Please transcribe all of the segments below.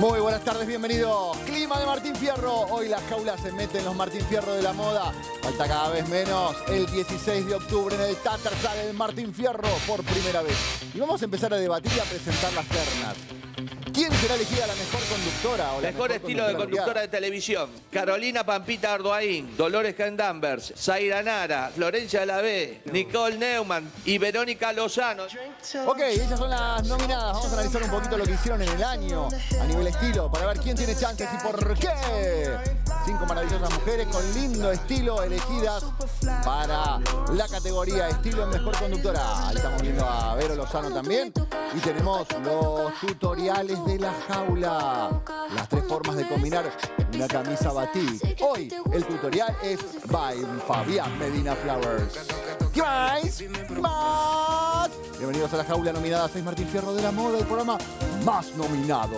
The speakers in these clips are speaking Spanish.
Muy buenas tardes, bienvenidos. Clima de Martín Fierro. Hoy las jaulas se meten los Martín Fierro de la moda. Falta cada vez menos. El 16 de octubre en el Tátar sale el Martín Fierro por primera vez. Y vamos a empezar a debatir y a presentar las ternas. ¿Quién será elegida la mejor conductora? O la mejor estilo de conductora de televisión. Carolina Pampita Ardoaín, Dolores Danvers, Zaira Nara, Florencia de la B, Nicole Neumann y Verónica Lozano. Ok, ellas son las nominadas. Vamos a analizar un poquito lo que hicieron en el año a nivel estilo para ver quién tiene chances y por qué. 5 maravillosas mujeres con lindo estilo elegidas para la categoría estilo en mejor conductora. Ahí estamos viendo a Vero Lozano también. Y tenemos los tutoriales de la jaula. Las 3 formas de combinar una camisa batik. Hoy el tutorial es by Fabián Medina Flowers. ¿Qué más? ¿Qué más? Bienvenidos a la jaula nominada 6 Martín Fierro de la moda, el programa más nominado.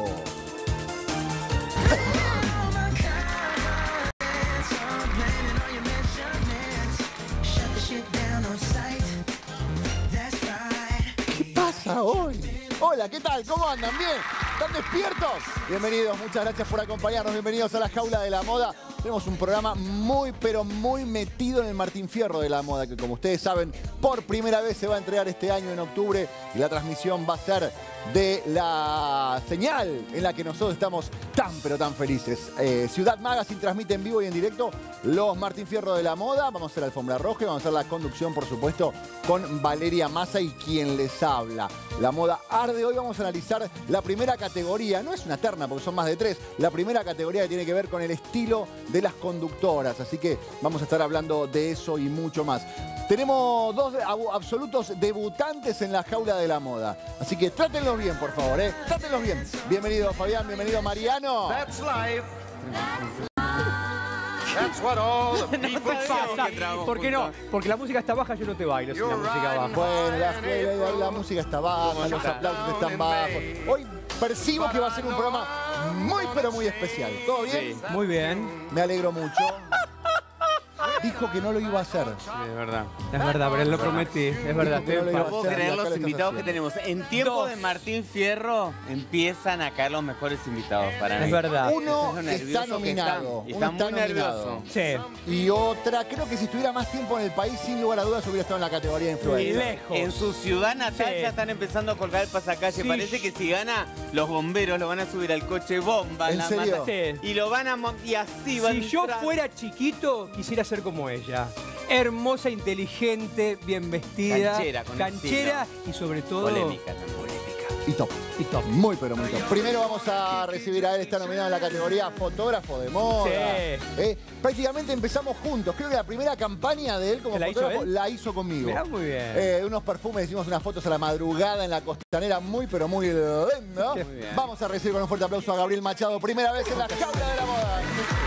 ¿Qué pasa hoy? Hola, ¿qué tal? ¿Cómo andan? ¿Bien? ¿Están despiertos? Bienvenidos, muchas gracias por acompañarnos. Bienvenidos a la jaula de la moda. Tenemos un programa muy, pero muy metido en el Martín Fierro de la moda, que como ustedes saben, por primera vez se va a entregar este año en octubre y la transmisión va a ser de la señal en la que nosotros estamos tan, pero tan felices. Ciudad Magazine transmite en vivo y en directo los Martín Fierro de la moda. Vamos a hacer la alfombra roja y vamos a hacer la conducción, por supuesto, con Valeria Massa y quien les habla. La moda arde. Hoy vamos a analizar la primera categoría. No es una terna porque son más de 3. La primera categoría que tiene que ver con el estilo de las conductoras. Así que vamos a estar hablando de eso y mucho más. Tenemos 2 absolutos debutantes en la jaula de la moda. Así que trátenlos bien, por favor, ¿eh? Trátenlos bien. Bienvenido, Fabián. Bienvenido, Mariano. That's life. That's what all the people say. ¿Por qué no? Porque la música está baja, yo no te bailo si la música baja. Bueno, la música está baja, los aplausos están bajos. Hoy percibo que va a ser un programa muy, pero muy especial. ¿Todo bien? Sí, muy bien. Me alegro mucho. Dijo que no lo iba a hacer. Sí, es verdad, pero él lo prometí. Es verdad. Dijo que no lo iba a No puedo hacer, y creer acá los lo estás invitados que haciendo. tenemos. En tiempo de Martín Fierro empiezan a caer los mejores invitados para mí. Es verdad. Uno Eso es lo está nervioso que nominado. están. Y Uno están muy nominado. nerviosos. Sí. Y otra, creo que si estuviera más tiempo en el país, sin lugar a dudas, hubiera estado en la categoría de Y influencer. lejos. En su ciudad natal Sí. ya están empezando a colgar el pasacalle. Sí. Parece que si gana, los bomberos lo van a subir al coche bomba. ¿En serio? Sí. Y lo van a y así van Si yo entrar. fuera chiquito, quisiera ser como ella. Hermosa, inteligente, bien vestida. Canchera, con canchera y sobre todo... Polémica también. Y top. Y top. Muy, pero muy top. Primero vamos a recibir a él, está nominado en la categoría fotógrafo de moda. Sí. Prácticamente empezamos juntos. Creo que la primera campaña de él como ¿Que la hizo fotógrafo él? la hizo conmigo. Mirá, muy bien. Unos perfumes, hicimos unas fotos a la madrugada en la costanera, muy, pero muy lindo. Muy bien. Vamos a recibir con un fuerte aplauso a Gabriel Machado, primera vez en la jaula de la moda.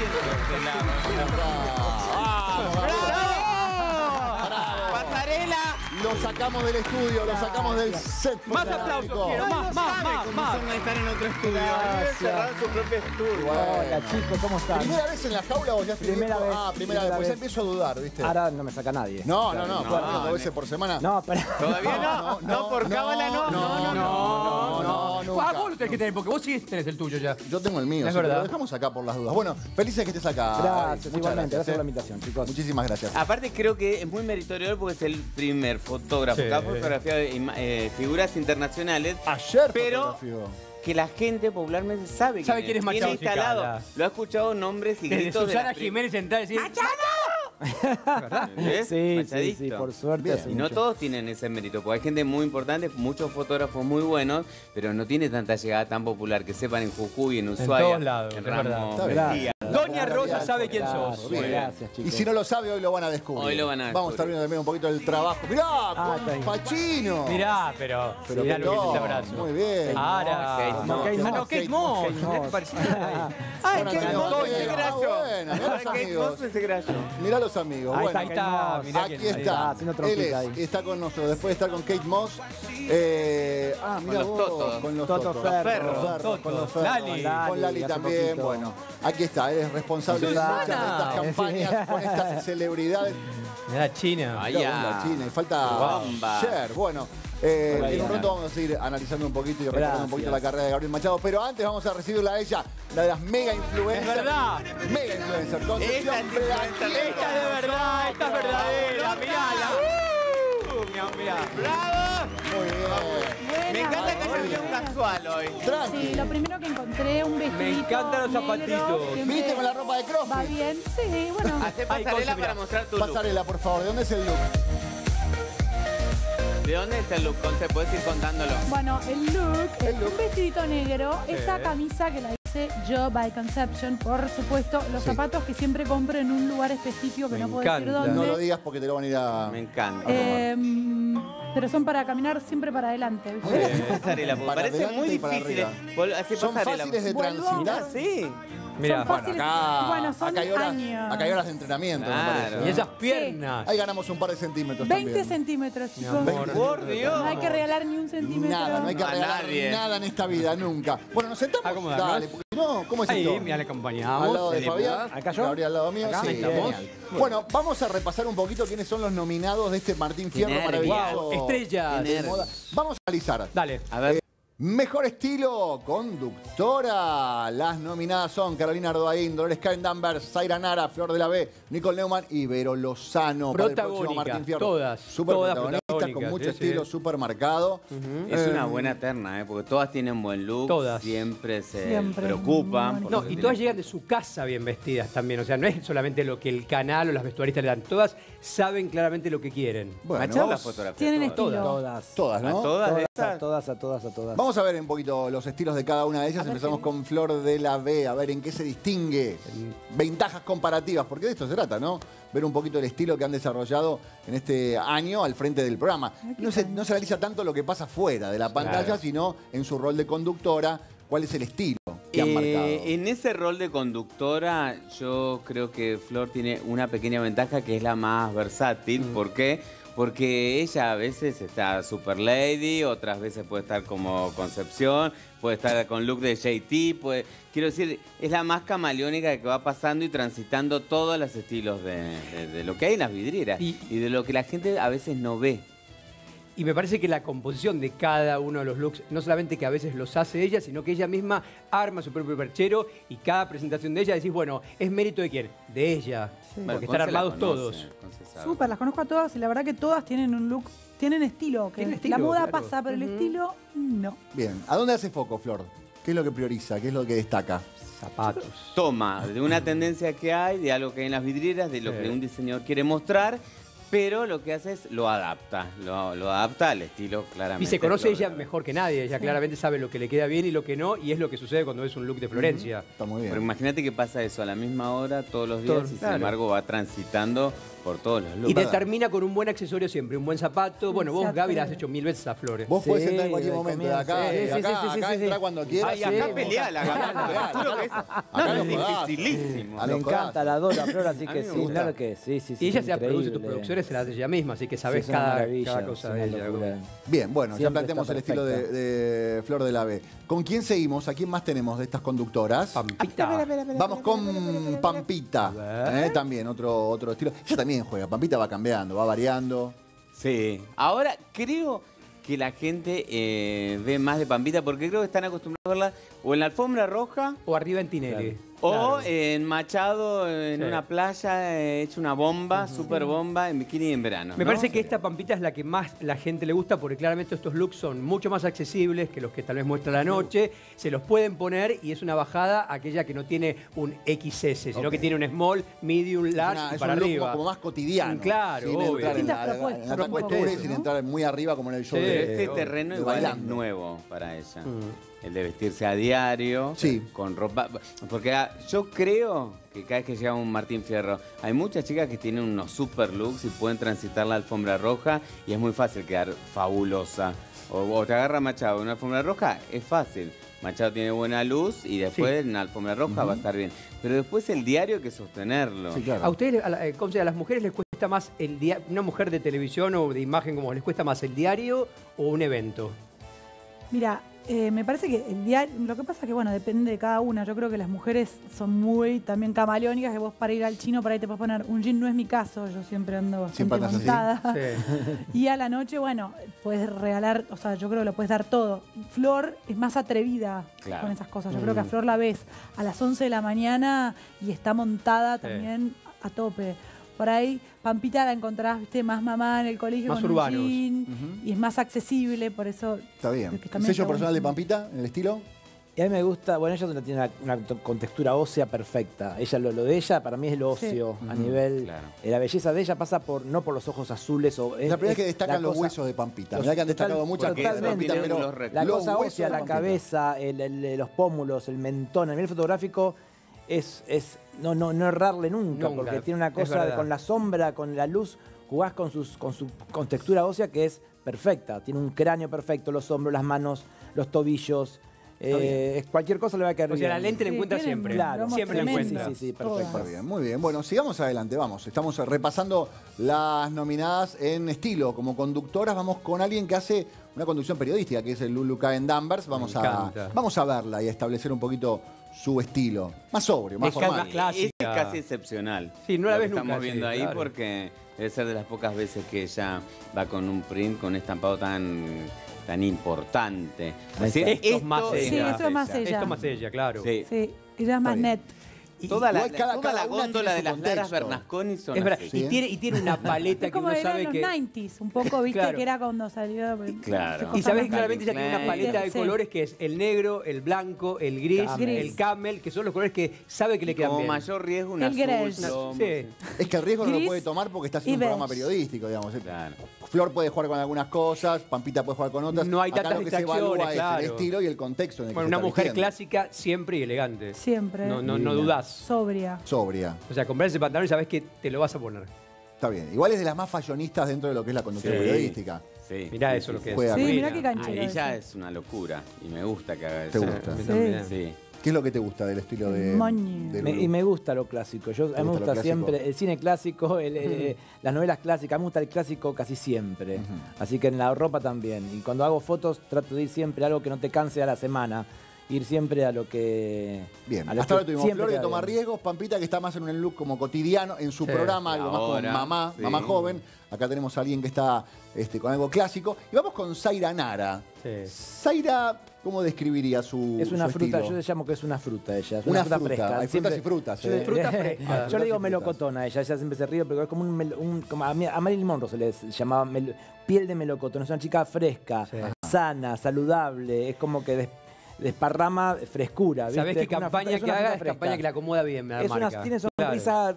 ¡Vamos, Gabriel! ¡Pasarela! Lo sacamos del estudio, lo sacamos del set. Más fotográfico. aplausos quiero, más. Son estar en otro estudio. Gracias. su propio estudio. Hola, chicos, ¿cómo están? ¿Primera vez en la jaula o ya estoy Primera viejo? vez, Ah, primera vez. primera Pues ya vez. empiezo a dudar, ¿viste? Ahora no me saca nadie. No, Claro, claro, 2 veces por semana. No, pero... Todavía no, por cábala no. No, nunca. Ah, vos lo tenés que tener, porque vos sí tenés el tuyo ya. Yo tengo el mío, Es sí, pero verdad. lo dejamos acá por las dudas. Bueno, felices que estés acá. Gracias, Muchas igualmente. Gracias por la ¿eh? invitación, chicos. Muchísimas gracias. Aparte creo que es muy meritorio porque es el primer fotógrafo Sí. que ha fotografiado figuras internacionales, Ayer pero fotografió. que la gente popularmente sabe Sabe quién es Tiene Machado instalado, Cicala. lo ha escuchado nombres y Desde gritos de Susana las Jiménez entrar y decir... ¿Verdad? ¿Ves? Sí, Machadito. por suerte. Bien. hace Y no mucho. todos tienen ese mérito, porque hay gente muy importante, muchos fotógrafos muy buenos, pero no tiene tanta llegada tan popular que sepan en Jujuy, en Ushuaia, todos lados, en es verdad. Ramos Está bien. Mejía. Doña Rosa sabe quién Gracias, sos. Bien. gracias, chicos. Y si no lo sabe, hoy lo van a descubrir. Hoy lo van a Vamos a estar descubrir. viendo también un poquito del trabajo. Mirá, Ah, con está bien. Pacino. Mirá, pero Pero mirá qué lo que es top. ese abrazo. Muy bien. Ahora. Kate Moss. Ah, no, Kate Kate Moss. Moss. Kate Moss. Mirá qué parecido ahí. ¡Ay, Bueno, qué tenemos hermoso que- ese Ah, graso! bueno, mirá los Kate amigos. Moss ese graso. Mirá los amigos. Ahí Bueno, está, Ahí está, mirá aquí quién está. haciendo Él trompita ahí. está con nosotros. Después de estar con Kate Moss. Mirá los vos, Totos. con los Toto Totos. Ferro. Con los Toto. Ferro. Lali. Con Lali hace también. poquito. Bueno, aquí está. Él es responsable de Susana. muchas de estas campañas con estas celebridades. Mirá China. Ay, Mirá ya. vos, la China. Y falta Bomba. Cher. Bueno, En un rato vamos a seguir analizando un poquito y recordando un poquito la carrera de Gabriel Machado, pero antes vamos a recibirla a ella, la de las mega influencers. Es verdad. Mega influencer, Concepción Blanquiero. Esta es de verdad, esta es verdadera, mirala. Mirá. ¡Bravo! Muy bien. Me encanta que haya venido un casual hoy. Tranqui. Sí, lo primero que encontré, un vestidito Me encantan los negro, zapatitos. siempre ¿Viste con la ropa de CrossFit? Va bien, sí, bueno. Hacé Ay, pasarela Conce, para mirá. mostrar tu look. Pasarela, por favor. ¿De dónde es el look? ¿De dónde es el look, Conce? ¿Puedes ir contándolo? Bueno, el look es un vestidito negro, esta camisa que la hice yo by Conception, por supuesto, los Sí. zapatos que siempre compro en un lugar específico que Me no puedo decir encanta. dónde. No lo digas porque te lo van a ir a... Me encanta. Pero son para caminar siempre para adelante, ¿viste? Así pasarela, porque Para parece adelante muy y para difícil. arriba. Así ¿Son pasarela. fáciles de Vuelvo. transitar? Sí. Mirá. Son fáciles. Bueno, son acá hay horas, años. acá hay horas de entrenamiento, me Claro. parece. Y esas piernas. Ahí ganamos un par de centímetros 20 también. centímetros, chicos. amor. Por Dios. No hay que regalar ni un centímetro. Nada, no hay que A regalar nadie. nada en esta vida, nunca. Bueno, nos sentamos. Acomodarnos. Dale, porque no, ¿cómo es esto? Ahí, mira, le acompañamos. Al lado de Sí, Fabián. ¿acá yo? Gabriel al lado mío. Acá, Sí, ahí estamos. genial. Bueno, vamos a repasar un poquito quiénes son los nominados de este Martín Fierro nervios. maravilloso. Wow, estrellas. de moda. Vamos a analizar. Dale. A ver. Mejor estilo, conductora. Las nominadas son Carolina Ardoaín, Dolores Karen Danvers, Zaira Nara, Flor de la B, Nicole Neumann y Vero Lozano. Para el próximo Protagónicas, Martín Fierro. todas, Súper todas protagonistas, con protagónicas, mucho sí, estilo, sí. súper marcado. Es una buena terna, porque todas tienen buen look. Todas. Siempre se Siempre. preocupan. por No, su y estilo. todas llegan de su casa bien vestidas también. O sea, no es solamente lo que el canal o las vestuaristas le dan. Todas saben claramente lo que quieren. Bueno, Machado la vamos, fotografía. Tienen todas. estilo. todas, ¿no? ¿A todas de Todas, estas? a todas. Vamos a ver un poquito los estilos de cada una de ellas. Empezamos con Flor de la B, a ver en qué se distingue. Ventajas comparativas, porque de esto se trata, ¿no? Ver un poquito el estilo que han desarrollado en este año al frente del programa. No se analiza tanto lo que pasa fuera de la pantalla, Claro. sino en su rol de conductora, cuál es el estilo que han marcado. En ese rol de conductora, yo creo que Flor tiene una pequeña ventaja que es la más versátil. ¿Por qué? Porque ella a veces está super lady, otras veces puede estar como Concepción, puede estar con look de JT, quiero decir, es la más camaleónica que va pasando y transitando todos los estilos de lo que hay en las vidrieras y de lo que la gente a veces no ve. Y me parece que la composición de cada uno de los looks, no solamente que a veces los hace ella, sino que ella misma arma su propio perchero y cada presentación de ella decís, bueno, ¿es mérito de quién? De ella. Bueno, Porque están Conce la armados conoce, todos. Conce sabe. Súper, las conozco a todas y la verdad que todas tienen un look, tienen estilo. Que Tienen la estilo, moda claro. pasa, pero el estilo no. Bien, ¿a dónde hace foco, Flor? ¿Qué es lo que prioriza? ¿Qué es lo que destaca? Zapatos. Toma de una tendencia que hay, de algo que hay en las vidrieras, de lo Sí. que un diseñador quiere mostrar, pero lo que hace es lo adapta, lo adapta al estilo claramente. Y se conoce Flor de ella la B. mejor que nadie. Ella claramente sabe lo que le queda bien y lo que no, y es lo que sucede cuando ves un look de Florencia. Está muy Pero bien. imagínate que pasa eso a la misma hora todos los días Todo, y sin claro. embargo va transitando por todos los Y looks. determina con un buen accesorio siempre, un buen zapato. Bueno, vos, Exacto. Gaby, la has hecho 1000 veces a Flores. Vos podés Sí, entrar en cualquier de momento de acá, comienzo. de Sí, acá, sí, sí, acá sí, entra sí. cuando quieras. Ay, acá Sí, peleala, acá, Juro que es- acá No, los es codazos. dificilísimo. A Me los encanta, codazos. la adoro a Flor, así A que mí me sí, gusta. claro que sí. Y ella se increíble. produce tus producciones, se las hace ella misma, así que sabes Sí, es una cada maravilla, cosa es de una ella. locura. Bien, bueno, ya Siempre planteamos está el estilo perfecta. de Flor de la B. ¿Con quién seguimos? ¿A quién más tenemos de estas conductoras? Pampita. Vamos con Pampita. También otro estilo. Ella también juega. Pampita va cambiando, va variando. Sí. Ahora creo que la gente ve más de Pampita porque creo que están acostumbrados a verla o en la alfombra roja O arriba en Tinelli. o Claro. en Machado en Sí. una playa hecho una bomba, super bomba, en bikini en verano. Me ¿no? parece que esta Pampita es la que más la gente le gusta porque claramente estos looks son mucho más accesibles que los que tal vez muestra la noche. Se los pueden poner y es una bajada aquella que no tiene un XS, sino Ok. que tiene un small, medium, large y Es para un look arriba. como más cotidiano. Claro, sin obvio. entrar en Distintas la propuestas, tapa un poco cultura y eso, sin ¿no? entrar muy arriba como en el show Sí. de, Este terreno de igual es bailando. nuevo para ella. El de vestirse a diario, Sí. con ropa. Porque yo creo que cada vez que llega un Martín Fierro, hay muchas chicas que tienen unos super looks y pueden transitar la alfombra roja y es muy fácil quedar fabulosa. O te agarra Machado en una alfombra roja, es fácil. Machado tiene buena luz y después en la alfombra roja va a estar bien. Pero después el diario hay que sostenerlo. Sí, claro. A ustedes, Conce, a las mujeres les cuesta más el día, una mujer de televisión o de imagen como les cuesta más el diario o un evento. Mira, Me parece que el diario, lo que pasa es que, bueno, depende de cada una. Yo creo que las mujeres son muy también camaleónicas, que vos para ir al chino, por ahí te puedes poner un jean, no es mi caso, yo siempre ando bastante ¿Siempre andas montada. Sí. Y a la noche, bueno, puedes regalar, o sea, yo creo que lo puedes dar todo. Flor es más atrevida Claro. con esas cosas. Yo creo que a Flor la ves a las 11 de la mañana y está montada también a tope. Por ahí, Pampita la encontrás, viste, más mamá en el colegio Más con urbanos. un jean, y es más accesible, por eso... Está bien. que también ¿Sello está personal de buenísimo. Pampita en el estilo? Y a mí me gusta, bueno, ella tiene una contextura ósea perfecta. Ella, lo de ella para mí es lo óseo, a nivel... Claro. La belleza de ella pasa no por los ojos azules. Es la primera vez que destacan los huesos de Pampita. Mirá que han destacado muchas porque cosas de Pampita, tienen pero los rectos. La los cosa huesos ósea, de la Pampita. cabeza, los pómulos, el mentón. A nivel fotográfico es no errarle nunca, Nunca, porque tiene una es cosa verdad. con la sombra, con la luz, jugás con su contextura ósea que es perfecta. Tiene un cráneo perfecto, los hombros, las manos, los tobillos. Cualquier cosa le va a caer O sea, la bien. lente la Sí, encuentra tienen siempre. Claro, Siempre la tremendo. encuentra. Sí, perfecto. Todas. Está bien, muy bien. Bueno, sigamos adelante, vamos. Estamos repasando las nominadas en estilo. Como conductoras vamos con alguien que hace una conducción periodística, que es el Lulu Caen Danvers. Vamos encanta. a verla y a establecer un poquito su estilo. Más sobrio, más Es que formal. más clásica. Es casi excepcional. Sí, no la lo ves que nunca, estamos sí, viendo ahí claro. porque debe ser de las pocas veces que ella va con un print, con un estampado tan importante. Ahí está. Esto es más Sí, ella. esto es más ella. Esto más ella, claro. Sí. Sí, ella es más bien. net. Toda la, Igual cada toda la una góndola tiene de su las Laras contexto. Bernasconi son Es verdad. así. Sí. Y tiene una paleta Es que como uno eran sabe los que... 90s, un poco, viste, Claro. que era cuando salió... Claro. Y sabés Calvin claramente ella tiene una Klein. paleta de Sí. colores que es el negro, el blanco, el gris, Camel. el camel, que son los colores que sabe que le quedan Como bien. mayor riesgo, un El azul. Gresh. plomo, Sí. Es que el riesgo no lo Gris puede tomar porque está y haciendo un programa beige. periodístico, digamos. Claro. Flor puede jugar con algunas cosas, Pampita puede jugar con otras. No hay Acá tantas lo que se evalúa distracciones, es claro. el estilo y el contexto en el que Bueno, se una está mujer vistiendo. clásica siempre y elegante. Siempre. No dudás. Sobria. Sobria. O sea, comprar ese pantalón y sabés que te lo vas a poner. Está bien. Igual es de las más fallonistas dentro de lo que es la conducción Sí. periodística. Sí. Mirá Sí, eso sí, lo que sí. es. Juega Sí, con mirá qué A canchero. ella eso. es una locura y me gusta que haga ¿Te eso. gusta? A mí Sí. también. Sí. ¿Qué es lo que te gusta del estilo de Moñi. de Y Lulu? me gusta lo clásico. A mí me gusta lo gusta clásico? siempre el cine clásico, las novelas clásicas. A mí me gusta el clásico casi siempre. Así que en la ropa también. Y cuando hago fotos trato de ir siempre a algo que no te canse a la semana. Ir siempre a lo que... Bien, a lo hasta ahora que tuvimos siempre Flor que queda toma bien. riesgos, Pampita que está más en un look como cotidiano en su Sí. programa, algo más como Ahora, mamá, sí. mamá joven. Acá tenemos a alguien que está con algo clásico. Y vamos con Zaira Nara. Sí. Zaira, ¿cómo describiría su Es una su fruta, estilo? yo le llamo que es una fruta ella. Es Una fruta fruta, fresca. hay frutas y frutas, Yo, ¿eh? Fruta fresca. yo le Frutas y digo frutas. melocotón a ella siempre se ríe, pero es como como a Marilyn Monroe se les llamaba piel de melocotón. Es una chica fresca, Sí. sana, saludable, es como que desparrama frescura. ¿viste? Sabés qué Es una campaña fruta- es que una haga fruta es fresca. campaña que la acomoda bien, me da Es una, marca. tiene Claro. sonrisa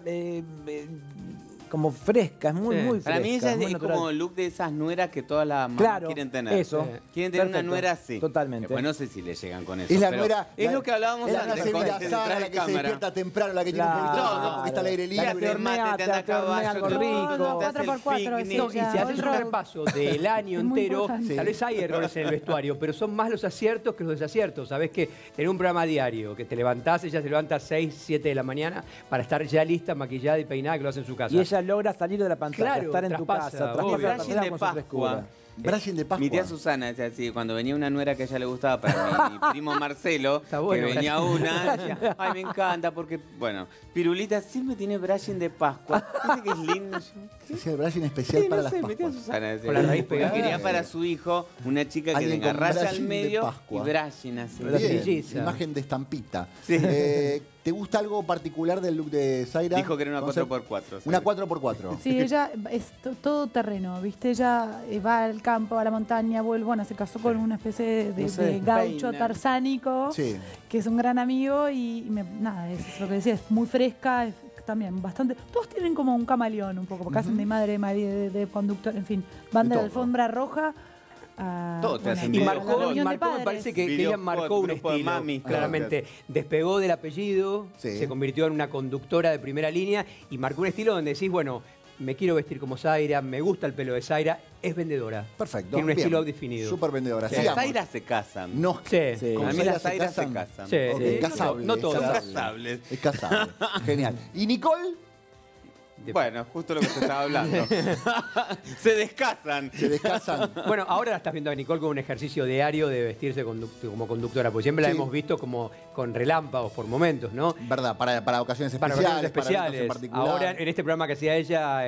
como fresca, es muy, Sí. muy Para fresca. mí ella muy es natural. como el look de esas nueras que todas las mamás Claro, quieren tener. eso. Sí. Quieren tener Perfecto. una nuera así. Totalmente. Después no sé si le llegan con eso. Es la pero nuera. Es lo que hablábamos es la antes. nuera con Sevilla el Sara, detrás la de que se cámara. despierta temprano, la que tiene un Claro. pelito largo porque está al aire La que libre. te hornea, te anda te hornea algo caballo, rico. te hace el 4x4 picnic. No, y si Ya, haces un road. repaso del año Es muy entero, importante. tal vez hay errores en el vestuario, pero son más los aciertos que los desaciertos. Sabés que tener un programa diario, que te levantás, ella se levanta a 6, 7 de la mañana para estar ya lista, maquillada y peinada, que lo hace en su casa. Y ella logra salir de la pantalla, Claro, estar en tu traspasa, casa, obvio. traspasa la Brasil pantalla de con su Pascua. frescura. Brasil de Pascua. Mi tía Susana decía así, cuando venía una nuera que a ella le gustaba, para mi primo Marcelo, Está bueno, que venía gracias. una, decía, ay, me encanta, porque, bueno, Pirulita siempre tiene Brasil de Pascua. Dice que es lindo. Se hacía el Brasil especial Sí, para no las sé, mi tía Pascuas. Susana decía. Con la raíz Porque pegada. quería para su hijo una chica que Alguien tenga con raya al Brasil de medio y Pascua. Brasil así. Brasil. Bien, Melliza. imagen de estampita. Sí. ¿Te gusta algo particular del look de Zaira? Dijo que era una Concept- 4x4. Una 4x4. Sí, ella es todo terreno, ¿viste? Ella va al campo, a la montaña, vuelve, bueno, se casó con una especie de, No sé, de gaucho peina. tarsánico, Sí. que es un gran amigo y nada, es lo que decía, es muy fresca, es también bastante... Todos tienen como un camaleón un poco, porque hacen de madre, de conductor, en fin, van De de la todo. alfombra roja a... Todo te hacen Y Video a la marcó, call. reunión de me padres. parece que Video ella marcó call, un grupo de estilo, mami. claramente. Despegó del apellido, Sí. se convirtió en una conductora de primera línea y marcó un estilo donde decís, bueno, me quiero vestir como Zaira, me gusta el pelo de Zaira, es vendedora. Perfecto. Tiene un Bien. estilo definido. Súper vendedora. Las Sigamos. Zairas se casan. No, Sí. Sí. con A mí Zaira las Zairas se casan. Sí. Ok, Sí. casable. No todas. Son casable. casables. Es casable. Genial. ¿Y Nicole? Bueno, justo lo que se estaba hablando. Se descasan. Se descasan. Bueno, ahora la estás viendo a Nicole con un ejercicio diario de vestirse como conductora, porque siempre la Sí. hemos visto como con relámpagos por momentos, ¿no? Verdad, para ocasiones Para especiales. ocasiones especiales. Para eventos en particular. Ahora, en este programa que hacía ella,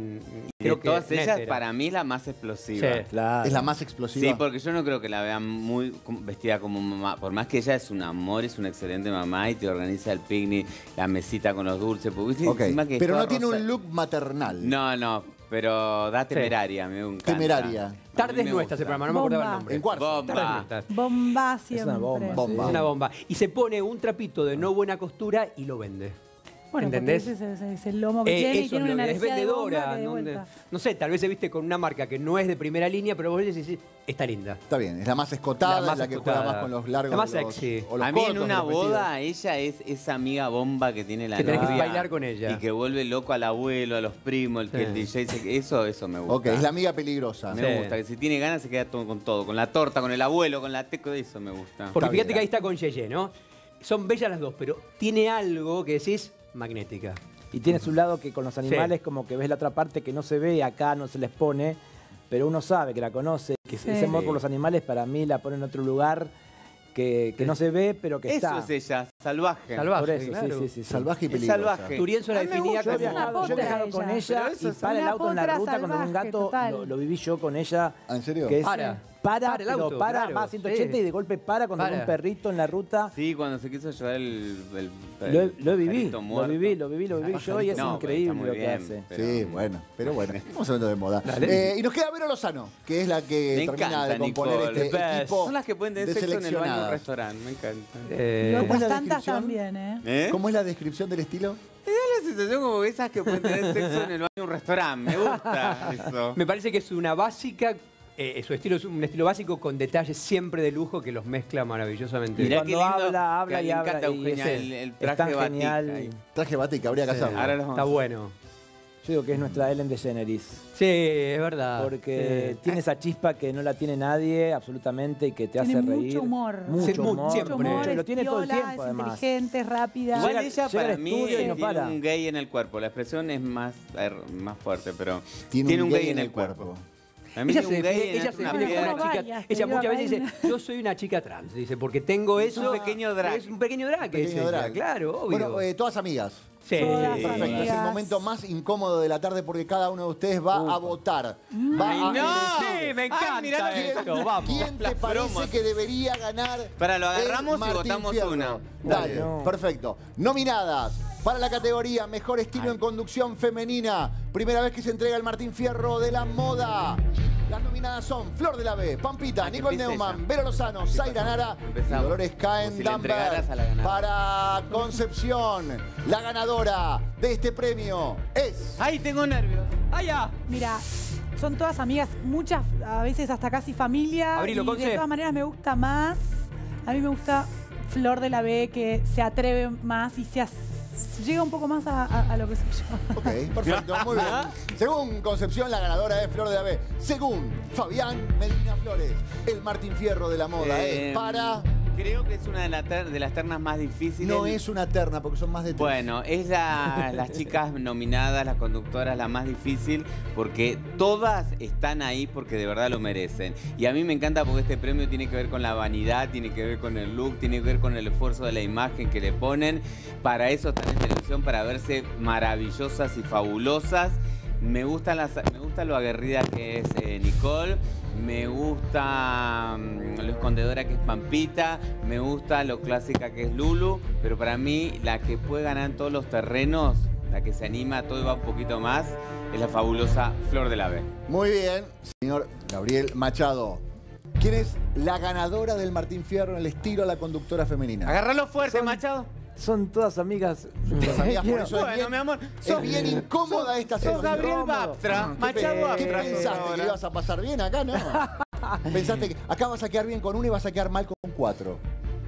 De todas Net ellas, era. para mí, la más explosiva. Sí. Claro. Es la más explosiva. Sí, porque yo no creo que la vean muy vestida como mamá. Por más que ella es un amor, es una excelente mamá y te organiza el picnic, la mesita con los dulces. Porque, ¿viste? Ok, Encima que es pero toda no tiene rosa. un look maternal. No, pero da temeraria, me encanta. Temeraria. A mí Tardes me nuestras gusta. el programa, no me acordaba el Bomba. nombre. En cuarto. Bomba. Tardes nuestras. Bomba siempre. Es una bomba. Bomba. Es una bomba. Y se pone un trapito de no buena costura y lo vende. Bueno, ¿Entendés? porque ese es el lomo que tiene y Eso tiene es una lo que es energía de bomba vendedora. que de ¿no? vuelta. No sé, tal vez se viste con una marca que no es de primera línea, pero vos decís, está linda. Está bien, es la más escotada, La más es la que escotada. juega más con los largos. La más de los- sexy. o los A mí en cortos una de los vestidos. boda, ella es esa amiga bomba que tiene la Que tenés que novia bailar con ella. y que vuelve loco al abuelo, a los primos, el que el DJ eso me gusta. Ok, es la amiga peligrosa. Me Sí. gusta, que si tiene ganas se queda todo, con la torta, con el abuelo, con la teco, eso me gusta. Porque Está fíjate bien. que ahí está con Yeye, ¿no? Son bellas las dos, pero tiene algo que decís magnética. Y tiene su lado que con los animales como que ves la otra parte que no se ve, acá no se les pone, pero uno sabe que la conoce, que Sí. ese amor por los animales para mí la pone en otro lugar que no se ve, pero que Eso está. es ella, salvaje. Salvaje. Por eso, claro. sí. Salvaje y Es peligrosa. salvaje. Turienzo la A mí me definía gusta. Yo he Es una viajado, yo he potra viajado con ella. ella Pero eso y es para el una auto en la potra ruta cuando vi un salvaje, gato, total. lo viví yo con ella. ¿En serio? Que es, Para el pero auto, para, claro, va a 180 y de golpe para cuando ve un perrito en la ruta. Sí, cuando se quiso llevar el Lo viví, pajarito muerto. lo viví yo y es No, pero increíble está muy lo que bien, hace. pero- Sí, bueno, pero bueno, estamos hablando de moda. Dale. Y nos queda Vero Lozano, que es la que Me termina encanta, de componer Nicole. este equipo Son las que pueden tener de sexo en el baño de un seleccionadas. restaurante, me encanta. Y ¿Cómo es otras la tantas descripción? también, ¿eh? ¿Eh? ¿Cómo es la descripción del estilo? Me da la sensación como esas que pueden tener sexo en el baño de un restaurante. Me gusta eso. Me parece que es una básica, su estilo es un estilo básico con detalles siempre de lujo que los mezcla maravillosamente. Mirá Cuando qué lindo. habla que y le habla encanta, y Eugenia, es- el es traje tan de batik genial. ahí. Traje batik, habría que hacerlo. Ahora los Está vamos a- bueno. Yo digo que es nuestra Ellen DeGeneres. Sí, es verdad. Porque Sí. tiene esa chispa que no la tiene nadie, absolutamente, y que te Tiene hace mucho reír. humor. Mucho Sí, humor. siempre. Mucho humor, Y lo es tiene todo el piola, tiempo, es además. inteligente, es rápida. Igual Llega- ella llega para al mí estudio y no tiene para. un gay en el cuerpo. La expresión es más fuerte, pero Tiene un gay en el cuerpo. A mí Ella tiene se un gay define, en ella se una define como piedra. una chica. Varias, Ella te muchas digo, veces dice, Reina. yo soy una chica trans, dice, porque tengo Es eso. un pequeño drag. Es un pequeño drag, Pequeño es ella, drag. claro, obvio. Bueno, todas amigas. sí. Todas Perfecto. Es el amigas. momento más incómodo de la tarde porque cada uno de ustedes va a votar. Va Ay, a no. elegir Sí, me encanta mirá lo que esto, vamos. ¿Quién te Las parece bromas. que debería ganar? Para, lo agarramos el y Martín votamos Fierro? una. Dale, No. perfecto. Nominadas para la categoría Mejor Estilo en Conducción Femenina. Primera vez que se entrega el Martín Fierro de la moda. Las nominadas son Flor de la B, Pampita, Que Nicole empiece Neumann, ella. Vero Lozano, Zaira Nara y Empezamos. Dolores Caen Como si le entregaras a la ganadora. Para Concepción, la ganadora de este premio es... ¡Ay, tengo nervios! ¡Allá! Mira, son todas amigas, muchas, a veces hasta casi familia. Abrilo, y Conce. de todas maneras me gusta más. A mí me gusta Flor de la B, que se atreve más y llega un poco más a lo que soy yo. Ok, perfecto, muy bien. Según Concepción, la ganadora es Flor de la B. Según Fabián Medina Flores, el Martín Fierro de la moda es para... Creo que es una de las ternas más difíciles. No es una terna porque son más de tres. Bueno, es las chicas nominadas, las conductoras, la más difícil, porque todas están ahí porque de verdad lo merecen. Y a mí me encanta porque este premio tiene que ver con la vanidad, tiene que ver con el look, tiene que ver con el esfuerzo de la imagen que le ponen. Para eso están en televisión, para verse maravillosas y fabulosas. Me gusta lo aguerrida que es Nicole. Me gusta lo escondedora que es Pampita, me gusta lo clásica que es Lulu, pero para mí la que puede ganar en todos los terrenos, la que se anima, todo y va un poquito más, es la fabulosa Flor de la B. Muy bien, señor Gabriel Machado. ¿Quién es la ganadora del Martín Fierro en el estilo a la conductora femenina? Agárralo fuerte, Son- Machado. Son todas amigas. Todas amigas, por eso es Bueno, bien, mi amor, es bien incómoda esta sos sección. Gabriel incómodo. Baptra, ¿Qué, Machado ¿Qué Baptra. pensaste? ¿Que ibas a pasar bien acá? No. Pensaste que acá vas a quedar bien con una y vas a quedar mal con cuatro.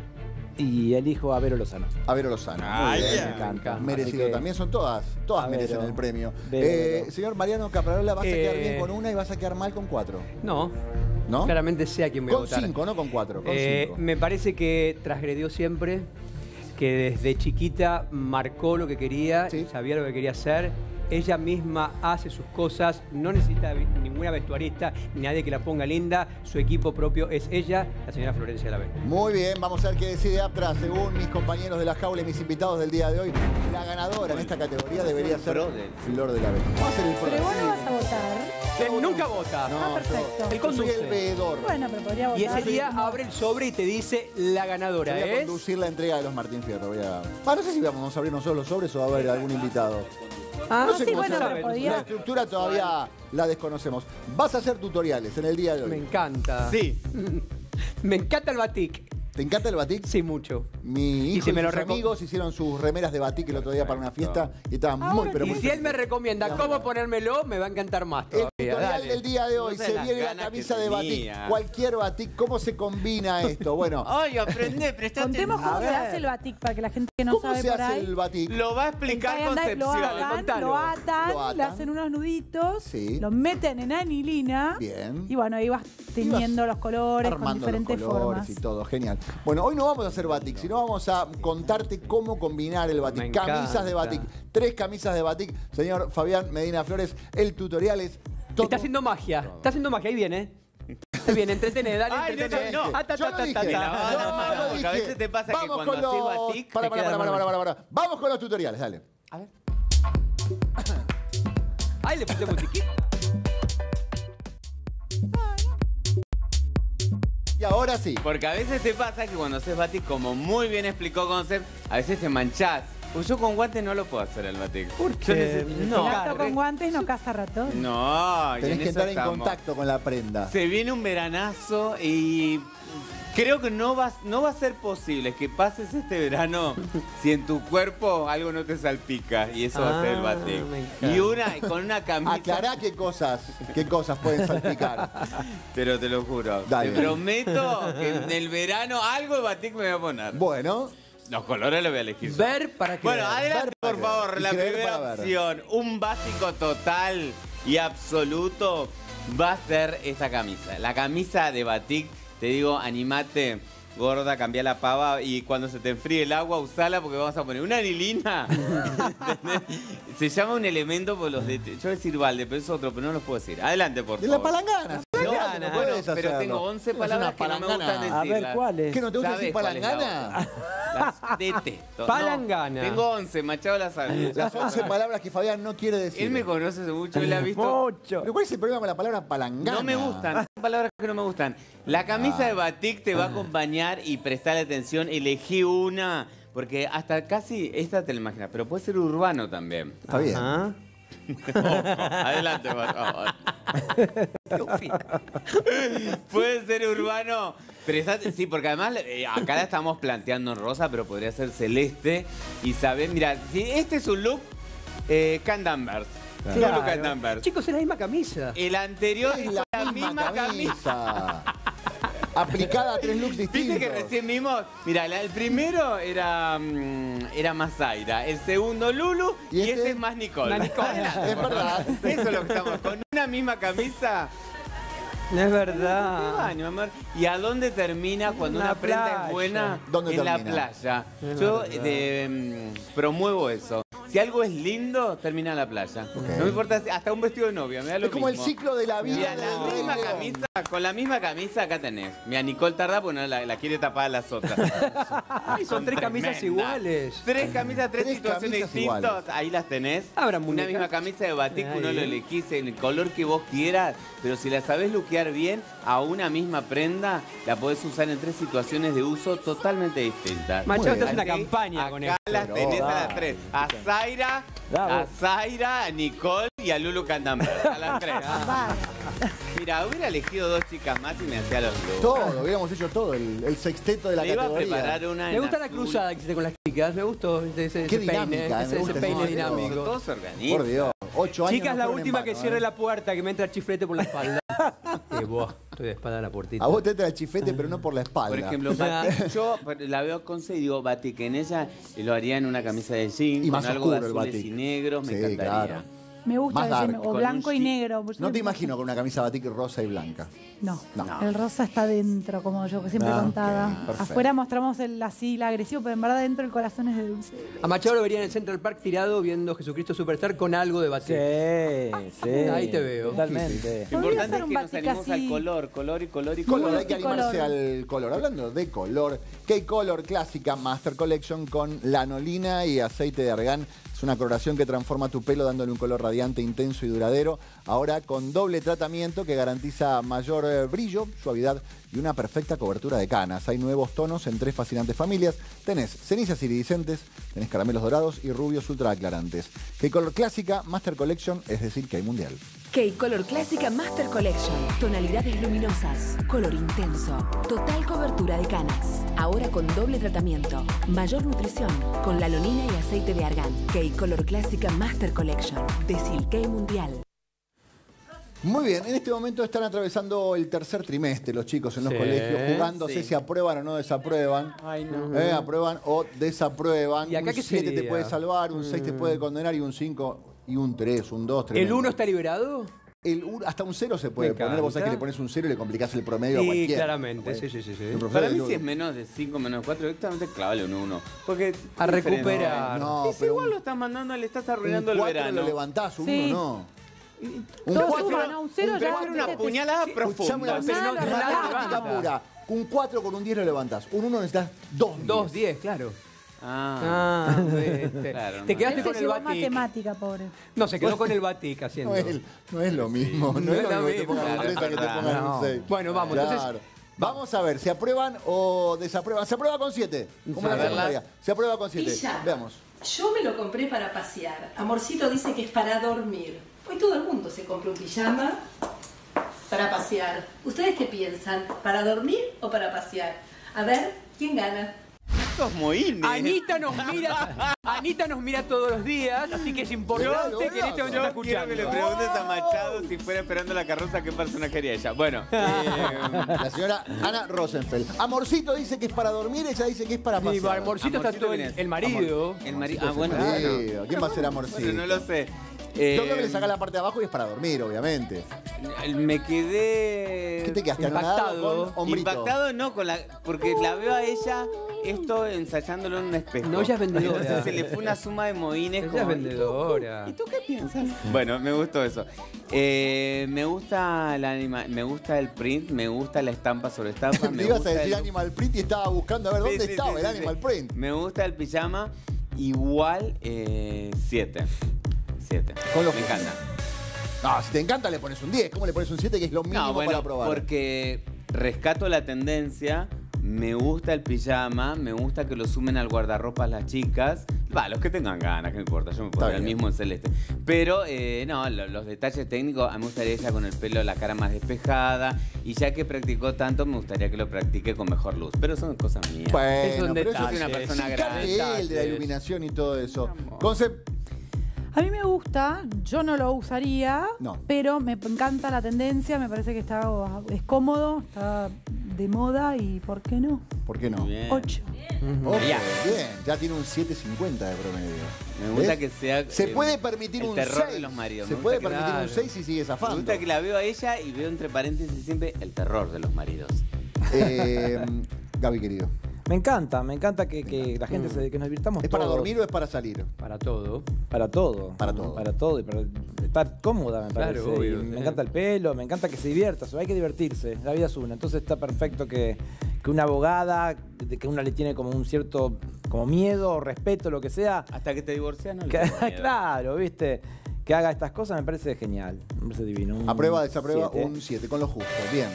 Y elijo a Vero Lozano. A Vero Lozano. Muy Ay, bien. ya. Me encanta. Merecido. Así que- También son todas A merecen Vero. el premio. Vero. Señor Mariano Caprarola, vas a quedar bien con Eh, una y vas a quedar mal con cuatro. No, ¿No? claramente sé a quién voy a Con votar. cinco, no con cuatro. Con cinco. Me parece que transgredió siempre, que desde chiquita marcó lo que quería, Sí. sabía lo que quería hacer ella misma hace sus cosas, no necesita ninguna vestuarista, ni nadie que la ponga linda. Su equipo propio es ella, la señora Florencia Lavey. Muy bien, vamos a ver qué decide Aptra. Según mis compañeros de la jaula y mis invitados del día de hoy, la ganadora en esta categoría debería ser Flor de Lavey. Vamos a hacer el pro. Pero vos no vas a votar. Nunca vota. No, Ah, perfecto. yo El conduce. soy el veedor. Bueno, pero podría votar. Y ese día abre el sobre y te dice la ganadora Voy a es... conducir la entrega de los Martín Fierro. No sé si vamos a abrir nosotros los sobres o va a haber algún invitado. Ah, No sé sí, cómo bueno, se pero llama. podía- La estructura todavía la desconocemos. Vas a hacer tutoriales en el día de me hoy. encanta. Sí. Me encanta el batik. ¿Te encanta el batik? Sí, mucho. Mi Y hijo si y me lo sus amigos hicieron sus remeras de batik el otro día para una fiesta y estaban muy, pero Y muy si él me felices. recomienda cómo ponérmelo, me va a encantar más El todavía. tutorial Dale. del día de hoy, No sabes se las viene la ganas camisa que de batik, tenía. cualquier batik, ¿cómo se combina esto? Bueno, Ay, aprende, prestate. Contemos cómo A se ver. hace el batik para que la gente que no ¿cómo sabe se por hace ahí. el batik? Lo va a explicar Lo Concepción. atan, contalo. lo atan, Lo atan. le hacen unos nuditos, Sí. lo meten en anilina. Bien. Y bueno, ahí vas teñiendo los colores con Armando los diferentes colores formas. y todo, genial. Bueno, hoy no vamos a hacer batik, sino vamos a contarte cómo combinar el batik. Me encanta. Camisas de batik, 3 camisas de batik. Señor Fabián Medina Flores, el tutorial es todo. Está haciendo magia. Está haciendo magia. Ahí viene. Ahí viene. Entretené, dale, Ay, no, entretené. no. Ah, ta, Yo ta, lo ta, dije. ta, Te ta. lavas las manos, lo porque a dije. veces te pasa que Vamos cuando con haces los- batik, Para. te queda Vamos con los tutoriales, dale. Ahí le puse musiquita. Y ahora sí. Porque a veces te pasa que cuando haces batik, como muy bien explicó Concept, a veces te manchás. Pues yo con guantes no lo puedo hacer el batik. ¿Por qué? El No. acto con guantes no caza ratón. No, y Tenés en que eso entrar en estamos. contacto con la prenda. Se viene un veranazo y creo que no va a ser posible que pases este verano si en tu cuerpo algo no te salpica. Y eso va a ser el batik. me encanta. Y con una camisa. Aclará qué cosas pueden salpicar. Pero te lo juro. Dale. Te prometo que en el verano algo de batik me voy a poner. Bueno, Los colores los voy a elegir. Ver para que. Bueno, adelante, Ver para por creer. favor. Y La creer primera para ver. opción, un básico total y absoluto, va a ser esta camisa. La camisa de batik, te digo, animate, gorda, cambia la pava y cuando se te enfríe el agua, usala porque vamos a poner una anilina. ¿Entendés? Se llama un elemento por los de... Yo voy a decir balde, pero es otro, pero no los puedo decir. Adelante, por de favor. la palangana. No, Palangana, bueno, puedes pero hacerlo. tengo 11 Es una palabras que no me gustan palangana. A ver, decirlas. ¿cuáles? ¿Qué no te gusta ¿Sabes decir cuál es la palangana? otra? Las detesto. Palangana. Tengo 11, Machado las sabe. Las 11 palabras que Fabián no quiere decir. Él me conoce hace mucho, él ha visto. Mucho. ¿Pero cuál es el problema con la palabra palangana? No me gustan, son palabras que no me gustan. La camisa de batik te va a acompañar y prestarle atención, elegí una, porque hasta casi, esta te la imaginas, pero puede ser urbano también. Está bien. Ah. Adelante, por favor. Puede ser urbano. Sí, porque además acá la estamos planteando en rosa, pero podría ser celeste. Y sabés, mira, si este es un look, Can Danvers. Claro. Lulu Can Danvers. Chicos, es la misma camisa. El anterior Es es la misma camisa. Aplicada a 3 looks distintos. Viste que recién vimos, mira, el primero era más Zaira, el segundo Lulu ¿Y y, este? este es más Nicole. La Nicole. Adelante, Es verdad. Eso es lo que estamos, con una misma camisa. No es verdad. Baño, amor. ¿Y a dónde termina cuando En una la prenda playa. es buena? ¿Dónde en termina? la playa. Es Yo verdad. promuevo eso. Si algo es lindo, termina en la playa. No me importa, hasta un vestido de novia, me da lo Es como el mismo. ciclo de la vida. Mira, del la Rey misma León. camisa, con la misma camisa acá tenés. Mira, Nicole tarda porque no la quiere tapar a las otras. Ay, son 3 camisas tremendas. iguales. 3 camisas, 3 Tres situaciones camisas distintas. iguales. Ahí las tenés. Abra Una muñeca. misma camisa de batik, Ahí. uno lo elegís en el color que vos quieras. Pero si la sabés luquear bien, a una misma prenda, la podés usar en 3 situaciones de uso totalmente distintas. Machado, Muy te hace una Así, campaña con acá esto. las tenés a las Bravo. 3. A Zaira, a Nicole y a Lulu Candanver. A las 3. Mira, hubiera elegido 2 chicas más y me hacía los looks. Todo, hubiéramos hecho todo, el sexteto de la Me iba a categoría. preparar una Me en gusta la azul. cruzada que hiciste con las chicas. Me gustó ese Qué peine. dinámica, me Ese gusta peine ese dinámico. Todo se organiza. Por Dios, 8 años. Chicas, no la fueron última en que vano, cierre ¿eh? la puerta, que me entra el chiflete por la espalda. Buah, estoy de espalda a la puertita. A vos te entra el chifete, pero no por la espalda. Por ejemplo, Batik, yo la veo con y digo Batik en ella y lo haría en una camisa de jean Y con más algo de oscuro el azules batik. y negros, me Sí, encantaría. claro. Me gusta Más dark, decirme, o con blanco un y sí. negro. No te imagino con una camisa batik rosa y blanca. No, No. el rosa está dentro, como yo que siempre Ah, contaba. ok, perfecto. Afuera mostramos el así, la agresivo, pero en verdad dentro el corazón es de dulce. A Machado lo vería en el Central Park tirado viendo Jesucristo Superstar con algo de batik. Sí. Ahí te veo. Totalmente. Lo Podría importante ser es un que nos batik animemos así. al color, color y color y Color, color. hay que animarse Multicolor. al color. Hablando de color, K-Color Clásica Master Collection con lanolina y aceite de argán. Es una coloración que transforma tu pelo dándole un color radiante, intenso y duradero. Ahora con doble tratamiento que garantiza mayor brillo, suavidad y una perfecta cobertura de canas. Hay nuevos tonos en 3 fascinantes familias. Tenés cenizas iridiscentes, tenés caramelos dorados y rubios ultra aclarantes. K-Color Clásica Master Collection, es decir, que hay mundial. K-Color Clásica Master Collection. Tonalidades luminosas, color intenso, total cobertura de canas. Ahora con doble tratamiento, mayor nutrición, con lanolina y aceite de argán. K-Color Clásica Master Collection. De Silke Mundial. Muy bien, en este momento están atravesando el tercer trimestre los chicos en los colegios, jugándose sí. si aprueban o no desaprueban. Ay, no. Aprueban o desaprueban. ¿Y acá un qué 7 te sería? puede salvar, un 6 te puede condenar y un 5 y un 3, un 2, 3. ¿El 1 está liberado? Hasta un 0 se puede Me poner. Vos sabés que encanta. le pones un 0 y le complicás el promedio a Sí, cualquiera. claramente. Sí. El profesor Para mí de- si es menos de 5, menos 4, directamente clavale un 1. Porque A ¿qué diferencia? recuperar. No, Es pero igual un, lo estás mandando, le estás un arruinando el 4 verano. lo levantás, un Sí. 1 no. Un Todo 4 suma, ¿no? Un 0 ya. Prefiero una viste, puñalada Escuchame profunda. una cosa, Pero no, matemática levanta. pura. Un 4 con un 10 lo levantás. Un 1 necesitas 2 2, 10, claro. Ah, Viste. Claro, Te no. quedaste Él se con el llevó batik. matemática, pobre. No, se quedó con el batik haciendo. No es lo mismo. No, es lo mismo que te pongan Claro, un 3 a que te verdad. pongan un No. 6. Bueno, vamos, entonces- Vamos a ver si aprueban o desaprueban. Se aprueba con 7. Como A la verlas. secundaria. Se aprueba con 7. Pilla. Veamos. Yo me lo compré para pasear. Amorcito dice que es para dormir. Hoy todo el mundo se compra un pijama para pasear. ¿Ustedes qué piensan? ¿Para dormir o para pasear? A ver, ¿quién gana? Estos moines. Anita nos mira todos los días, así que es importante que en este momento Yo está quiero que le escuchando. preguntes a Machado si fuera esperando la carroza, qué personaje haría ella. Bueno, La señora Ana Rosenfeld. Amorcito dice que es para dormir, ella dice que es para Sí, pasear. Amorcito está Amorcito, todo ¿quién es? el marido. el marido. Ah, bueno, Sí, ¿quién va a ser Amorcito? Bueno, no lo sé. Yo creo que le saca la parte de abajo y es para dormir, obviamente. Me quedé. ¿Qué te quedaste Impactado. anonadado con hombrito? Impactado no, porque la veo a ella esto ensayándolo en un espejo. No, ella es vendedora. Entonces se le fue una suma de moines. Ella como, es vendedora. ¿Y tú qué piensas? Bueno, me gustó eso. Me gusta me gusta el print, me gusta la estampa sobre estampa. Me me ibas a gusta decir el- Animal Print y estaba buscando a ver Sí, dónde sí, estaba sí, el sí, Animal sí. Print. Me gusta el pijama, igual 7. 7. Con los Me encanta. No, si te encanta le pones un 10. ¿Cómo le pones un 7 que es lo mínimo No, bueno, para probar? porque rescato la tendencia, me gusta el pijama, me gusta que lo sumen al guardarropas las chicas. Va, los que tengan ganas, ¿qué me importa? Yo me pondré el bien. mismo en celeste. Pero, no, los detalles técnicos, a mí me gustaría ella con el pelo, la cara más despejada. Y ya que practicó tanto, me gustaría que lo practique con mejor luz. Pero son cosas mías. Bueno, Es un pero eso detalle. es una persona Se grande. encargue él de la iluminación y todo eso. Concept. A mí me gusta, yo no lo usaría, No. pero me encanta la tendencia, me parece que es cómodo, está de moda y ¿por qué no? ¿Por qué no? Muy bien. 8. Ojo, Ya. bien, ya tiene un 7.50 de promedio. Me gusta ¿Ves? que sea. Se puede permitir el un terror 6. de los maridos. Se Me puede gusta que- permitir un Claro. 6 y sigue Me zafando. gusta que la veo a ella y veo entre paréntesis siempre el terror de los maridos. Gaby, querido. Me encanta que la gente que nos divirtamos ¿Es para todos. dormir o es para salir? Para todo. Para todo. Para todo. Para todo. Y para estar cómoda, me Claro, parece. obvio, Y me sí. encanta el pelo, me encanta que se divierta. Hay que divertirse. La vida es una. Entonces está perfecto que una abogada, de que una le tiene como un cierto como miedo, respeto, lo que sea. Hasta que te divorcias, no le que- tengo miedo. claro, ¿viste? Que haga estas cosas me parece genial. Me parece divino. Un Aprueba, desaprueba, 7. un 7, con lo justo. Bien.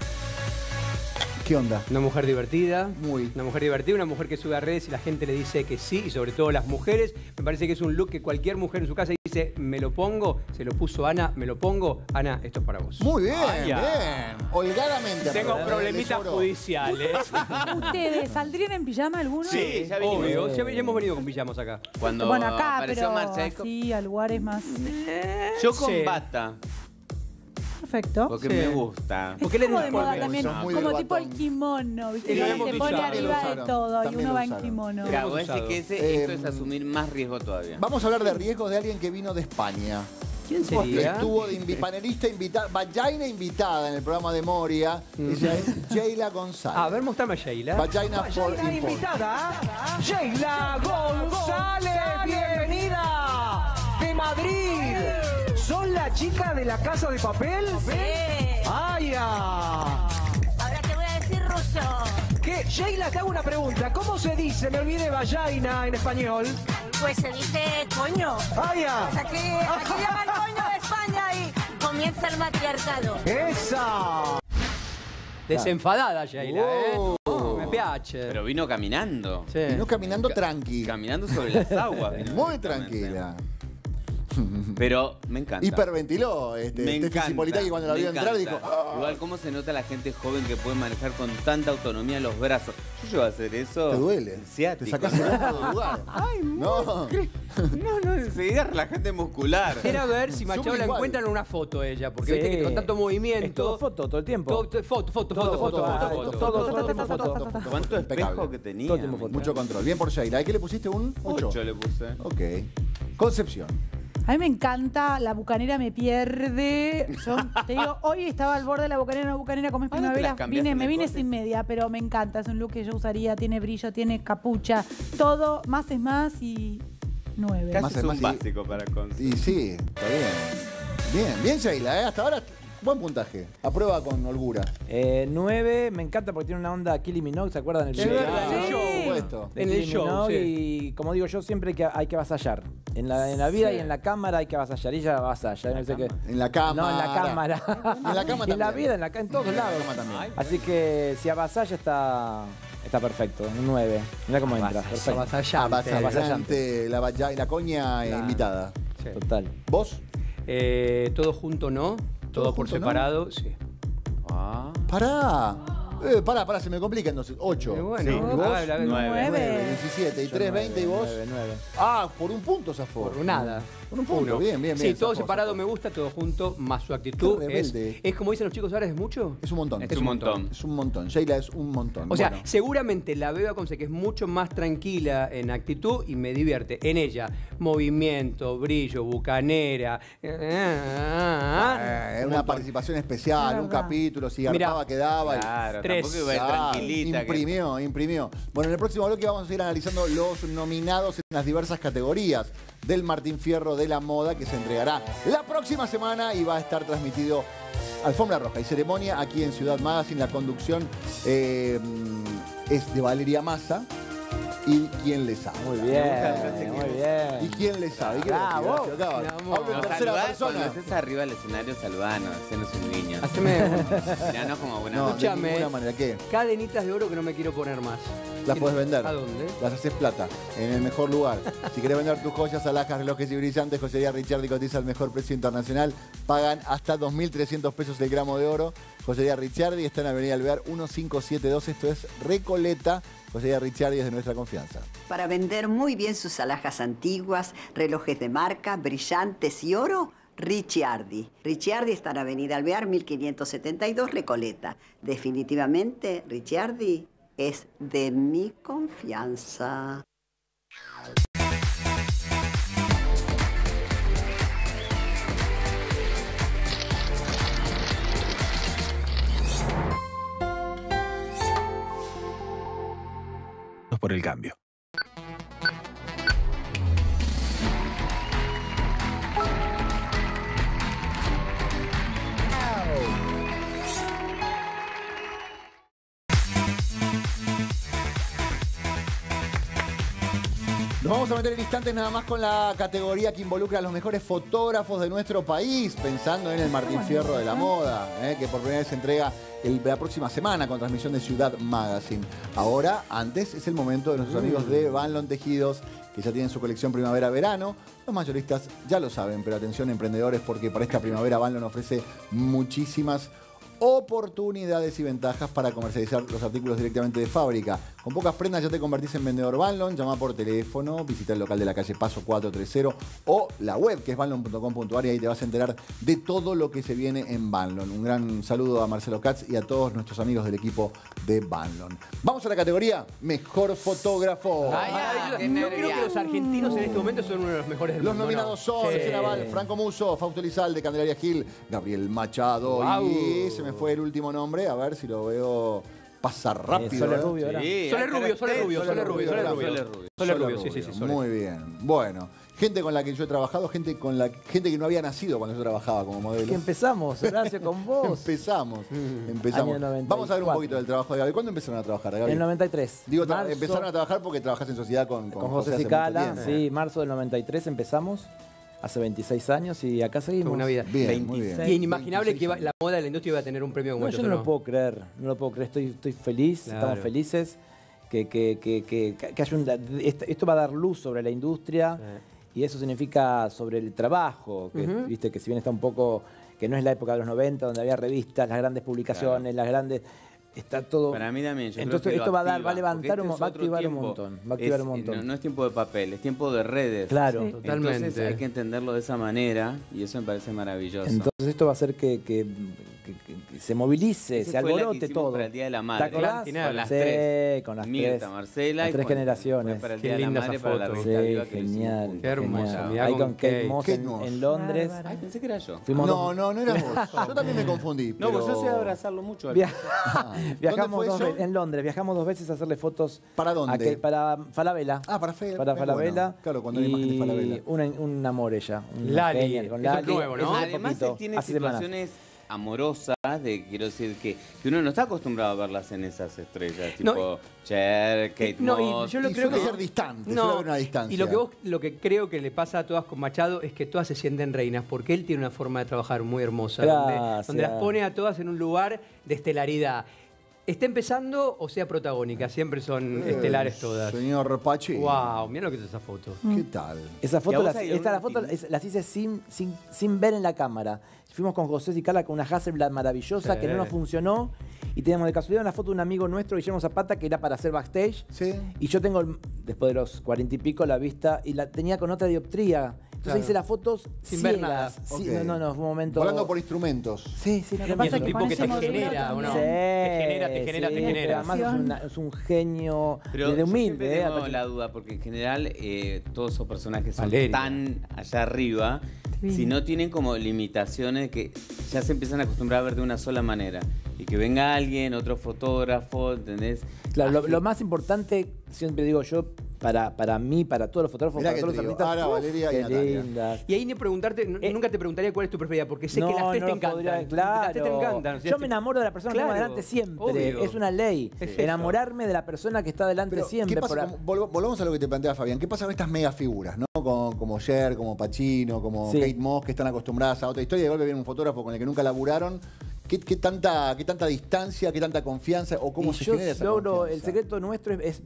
¿Qué onda? Una mujer divertida. Muy. Una mujer divertida, una mujer que sube a redes y la gente le dice que sí, y sobre todo las mujeres. Me parece que es un look que cualquier mujer en su casa dice, me lo pongo, se lo puso Ana, me lo pongo. Ana, esto es para vos. Muy bien, ya. bien. Holgadamente. Tengo aprobado. problemitas Le sobró. judiciales. ¿Ustedes saldrían en pijama alguno? Sí, ya vinimos. Obvio, ya hemos venido con pijamas acá. Cuando Bueno, acá, apareció pero Marcheco, así, a lugares más... yo con Sí. bata, Perfecto. porque Sí. me gusta. Es ¿Por qué le como dices de moda por también, eso? Muy como del tipo el batón. kimono, ¿viste? Y lo Que hemos se pone usado. arriba de También lo todo y usaron. uno va en También lo kimono. usaron. Claro, vos decís que esto es Eh, asumir más riesgo todavía. Vamos a hablar de riesgos de alguien que vino de España. ¿Quién sería? Estuvo de panelista invitada, vagina invitada en el programa de Moria. Ella es Sheila González. A ver, mostrame a Sheila. Vagina for Vagina Import. invitada, Sheila González, bienvenida de Madrid. ¿Son la chica de la Casa de Papel? Sí. ¡Ay, ya! Ahora te voy a decir ruso. ¿Qué? Sheila, te hago una pregunta. ¿Cómo se dice, me olvidé, vagina en español? Pues se dice coño. ¡Ay, ya! O sea, aquí llaman coño de España y comienza el matriarcado. ¡Esa! Desenfadada, Sheila, Me piace. Pero vino caminando. Sí. Vino caminando tranqui. Caminando sobre las aguas. vino Muy directamente. tranquila. Pero me encanta. Hiperventiló Me Steffi encanta. Cipolitaki cuando la me vio entrar encanta. dijo... "Ah". Igual cómo se nota la gente joven que puede manejar con tanta autonomía los brazos. Yo llego a hacer eso. Te duele. en ciático. Te sacás el hombro del lugar. Ay, No. No, enseguida relajante muscular. Quiero ver si Súper Machado la igual. encuentra en una foto ella, porque Sí. viste que con tanto Es movimiento. todo foto todo el tiempo. Foto. Todo el tiempo foto. ¿Cuánto espejo Impecable. que tenía? Todo el tiempo foto. Mucho control. Bien por Sheila. ¿A qué le pusiste un 8? 8 le puse. Ok. Concepción. A mí me encanta, la bucanera me pierde. Yo te digo, hoy estaba al borde de la bucanera como es Ah, ¿no te primavera. las cambiaste Me de vine corte? sin media, pero me encanta. Es un look que yo usaría, tiene brillo, tiene capucha, todo, más es más y 9. Casi Más es es un más, básico para Y conseguir. sí, está bien. Bien Sheila, Hasta ahora buen puntaje. Aprueba con holgura. 9, me encanta porque tiene una onda Kylie Minogue, ¿se acuerdan? Es verdad, por sí. supuesto. De En el Kylie show, Minogue, sí. y como digo yo, siempre hay que avasallar. En la vida y en la cámara hay que avasallar. Y ella avasalla. No sé qué. En la cama. No, en la cámara. En la cama Y en la también. vida, en todos lados. En la cama también. Así que si avasalla está perfecto. Un 9. Mira cómo entra. Perfecto. Avasallante. Avasallante, la coña invitada. Sí. Total. ¿Vos? Todo junto no, todo por junto, no? separado, sí. Ah. Pará, se me complica entonces. 8. Y bueno, ¿Y vos? ah, la- 9. 17 y 3, 20 y vos. 9. Ah, por un punto zafó. Por nada. Por un punto, bien. Sí, todo zafó, separado zafó. me gusta, todo junto, más su actitud. Qué rebelde. Es como dicen los chicos ahora, ¿es mucho? Es un montón. Es un montón. Es un montón. Sheila es un montón. O sea, Bueno, seguramente la veo a Conce que es mucho más tranquila en actitud y me divierte. En ella, movimiento, brillo, bucanera. una participación especial, Es un verdad. capítulo, si Mirá. garpaba quedaba. y- Claro, Tres. tampoco iba a ir Ah, tranquilita. imprimió. Bueno, en el próximo bloque vamos a ir analizando los nominados en las diversas categorías del Martín Fierro de la moda que se entregará la próxima semana y va a estar transmitido Alfombra Roja y ceremonia aquí en Ciudad Magazine. La conducción es de Valeria Massa y quién le sabe. Muy bien. Muy ¿Y bien. quién le sabe? ¿Qué Bravo. decir, Horacio? Acá, Mi amor. hablo en No, tercera saludá, persona. cuando estés arriba del escenario, saludanos, hacenos un guiño. Haceme Miranos como buena No, de Escúchame. ninguna manera. ¿Qué? cadenitas de oro que no me quiero poner más. Las puedes vender. ¿A dónde? Las haces plata, en el mejor lugar. Si querés vender tus joyas, alhajas, relojes y brillantes, Joyería Ricciardi cotiza el mejor precio internacional. Pagan hasta 2.300 pesos el gramo de oro. Joyería Ricciardi está en Avenida Alvear 1572. Esto es Recoleta. Joyería Ricciardi es de nuestra confianza. Para vender muy bien sus alhajas antiguas, relojes de marca, brillantes y oro, Ricciardi. Ricciardi está en Avenida Alvear 1572, Recoleta. Definitivamente, Ricciardi es de mi confianza. Por el cambio. Nos vamos a meter en instantes nada más con la categoría que involucra a los mejores fotógrafos de nuestro país, pensando en el Martín Fierro de la moda, que por primera vez se entrega la próxima semana con transmisión de Ciudad Magazine. Ahora, antes, es el momento de nuestros amigos de Vanlon Tejidos, que ya tienen su colección primavera-verano. Los mayoristas ya lo saben, pero atención emprendedores, porque para esta primavera Vanlon ofrece muchísimas oportunidades y ventajas para comercializar los artículos directamente de fábrica. Con pocas prendas ya te convertís en vendedor Banlon. Llama por teléfono, visita el local de la calle Paso 430 o la web que es banlon.com.ar y ahí te vas a enterar de todo lo que se viene en Banlon. Un gran saludo a Marcelo Katz y a todos nuestros amigos del equipo de Banlon. Vamos a la categoría Mejor Fotógrafo. Yo creo que los argentinos en este momento son uno de los mejores del Los mundo. nominados son Cecilia Naval, Franco Muso, Fausto Elizalde, Candelaria Gil, Gabriel Machado y se me fue el último nombre, a ver si lo veo pasar rápido. Sole Rubio, ¿verdad? Sí, Sole Rubio, sí. Muy bien. Bueno, gente con la que yo he trabajado, gente que no había nacido cuando yo trabajaba como modelo. Que empezamos, Horacio, con vos. Empezamos. Año 94. Vamos a ver un poquito del trabajo de Gaby. ¿Cuándo empezaron a trabajar, Gaby? En el 93. Digo, Marzo, empezaron a trabajar porque trabajás en sociedad con José hace Cicala. mucho tiempo. Sí, marzo del 93 empezamos. Hace 26 años y acá seguimos. Una vida. Bien, muy bien. Y inimaginable que la moda de la industria iba a tener un premio como No, estos, yo no ¿o lo puedo creer, estoy feliz, Claro. estamos felices, que haya esto va a dar luz sobre la industria y eso significa sobre el trabajo, que, viste, que si bien está un poco, que no es la época de los 90 donde había revistas, las grandes publicaciones, las grandes... Está todo. Para mí también. Yo Entonces creo que esto lo va a activa, levantar, porque va a otro activar un tiempo. montón. Va a activar un montón. No es tiempo de papel, es tiempo de redes. Claro. Sí. Totalmente. Entonces hay que entenderlo de esa manera y eso me parece maravilloso. Entonces esto va a hacer que se movilice, Esa se fue la que alborote hicimos todo. para el Día de la ¿Te Madre. acordás? Con las Sí, tres. con las Mirta, tres. Marcela Las y tres cuando generaciones. fue para el Qué Día de la linda Madre esa para la foto. revista Sí, Viva que lo hicimos genial. juntos. Qué hermoso, genial. mirá Ahí con con Kate Kate. Moss Kate Moss. en Londres. Bárbara. Ay, pensé que era yo. Fuimos No eras vos. Yo también me confundí. No, pues yo pero- sé abrazarlo mucho. Viajamos ¿Dónde fue eso? en Londres, viajamos 2 veces a hacerle fotos. ¿Para dónde? Para Falabella. Ah, para Falabella. bueno. Claro, cuando hay imágenes de Falabella. Un amor ella. una Lali, genia, con eso es Lali. nuevo, ¿no? Eso hace Además, poquito, él tiene hace semanas. situaciones amorosas, quiero decir, que uno no está acostumbrado a verlas en esas estrellas, No, tipo Cher, Kate No, Moss. y yo lo Y creo suele que ser distante, suele No, haber una distancia. y lo que creo que le pasa a todas con Machado es que todas se sienten reinas, porque él tiene una forma de trabajar muy hermosa, Gracias. donde las pone a todas en un lugar de estelaridad. Esté empezando o sea protagónica, siempre son estelares todas. Señor Pachi. Wow, mira lo que es esa foto. ¿Qué tal? Esa ¿Y a foto, vos las, hay esta, la alguna foto las hice sin ver en la cámara. Fuimos con José Cicala con una Hasselblad maravillosa Sí. que no nos funcionó. Y teníamos de casualidad una foto de un amigo nuestro, Guillermo Zapata, que era para hacer backstage. Sí. Y yo tengo, después de los 40 y pico, la vista y la tenía con otra dioptría. Entonces Claro. hice las fotos Sin ver nada. ciegas. Sí, Ok. no, fue un momento... Volando por instrumentos. Sí, sí, Lo que tremendo. pasa Y es es un que tipo con que ese te modelo genera, también. ¿o no? Sí, Te genera. pero además es un genio Pero de yo humilde. siempre tengo Aparte- la duda, porque en general todos esos personajes son Valeria. tan allá arriba, Sí. si no tienen como limitaciones que ya se empiezan a acostumbrar a ver de una sola manera. Y que venga alguien, otro fotógrafo, ¿entendés? Claro, lo más importante, siempre digo yo, para mí, para todos los fotógrafos, Mirá para que todos los trío, artistas. Ara, Valeria y qué Natalia. lindas. Y ahí ni preguntarte, nunca te preguntaría cuál es tu preferida, porque sé que las tres te lo encantan. podría- Las tres te claro. encantan. O sea, Yo me enamoro de la persona que tengo Claro, delante siempre. obvio. Es una ley. Es eso. Enamorarme de la persona que está delante Pero, siempre. ¿qué pasa? Volvamos a lo que te plantea Fabián. ¿Qué pasa con estas mega figuras, ¿no? Como Cher, como Pacino, como Sí. Kate Moss, que están acostumbradas a otra historia y de golpe viene un fotógrafo con el que nunca laburaron? ¿Qué tanta distancia, qué tanta confianza o cómo Y se yo genera esa logro, el confianza? secreto nuestro es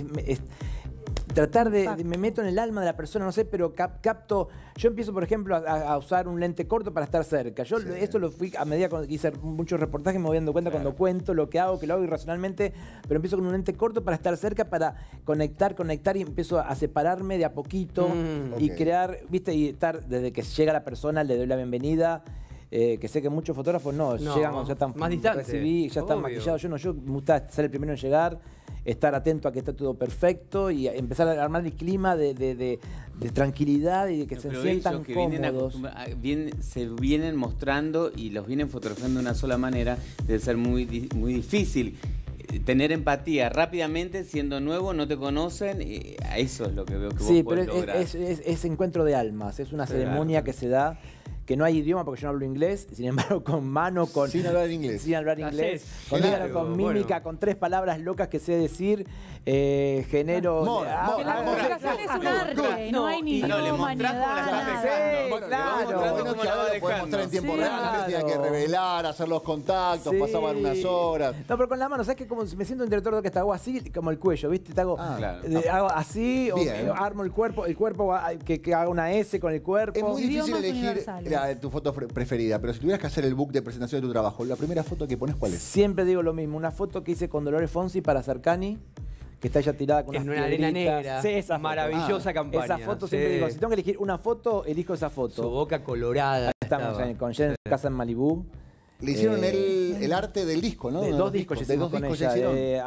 tratar me meto en el alma de la persona, no sé, pero capto. Yo empiezo, por ejemplo, a usar un lente corto para estar cerca. Yo esto lo fui a medida que hice muchos reportajes, me voy dando cuenta cuando cuento lo que hago irracionalmente, pero empiezo con un lente corto para estar cerca, para conectar y empiezo a separarme de a poquito y Ok. crear, viste, y estar desde que llega la persona, le doy la bienvenida. Que sé que muchos fotógrafos no llegan cuando ya están más distantes, ya están obvio. maquillados. Yo me gusta ser el primero en llegar, estar atento a que está todo perfecto y empezar a armar el clima de tranquilidad y de que se Pero sientan ellos que vienen, cómodos. se vienen mostrando y los vienen fotografiando de una sola manera, debe ser muy difícil. Tener empatía rápidamente, siendo nuevo, no te conocen, a eso es lo que veo que Sí, vos pero podés lograr. es encuentro de almas, es una Sí, ceremonia claro. que se da, que no hay idioma porque yo no hablo inglés, sin embargo con mano, Sin hablar inglés. sin hablar inglés, con, Claro, con mímica, con 3 palabras locas que sé decir, genero... Porque la comunicación es un arte, no hay ni idioma, ni edad. Sí, claro. Bueno, que ahora lo puedes mostrar en tiempo real. Antes tenía que revelar, hacer los contactos, pasaban unas horas. No, pero con la mano, ¿sabes qué? Como me siento un director de orquesta, hago así, como el cuello, ¿viste? Te hago, hago así, o armo el cuerpo que haga una S con el cuerpo. Es muy difícil elegir tu foto preferida, pero si tuvieras que hacer el book de presentación de tu trabajo, la primera foto que pones, ¿cuál es? Siempre digo lo mismo, una foto que hice con Dolores Fonsi para Cercani, que está ella tirada con en unas una arena piedritas. negra. Sí, esa maravillosa campaña. Esa foto siempre digo, si tengo que elegir una foto, elijo esa foto. Su boca colorada. Ahí estamos con Jen en su casa en Malibú. Le hicieron el arte del disco, ¿no? De dos discos hicimos con ella.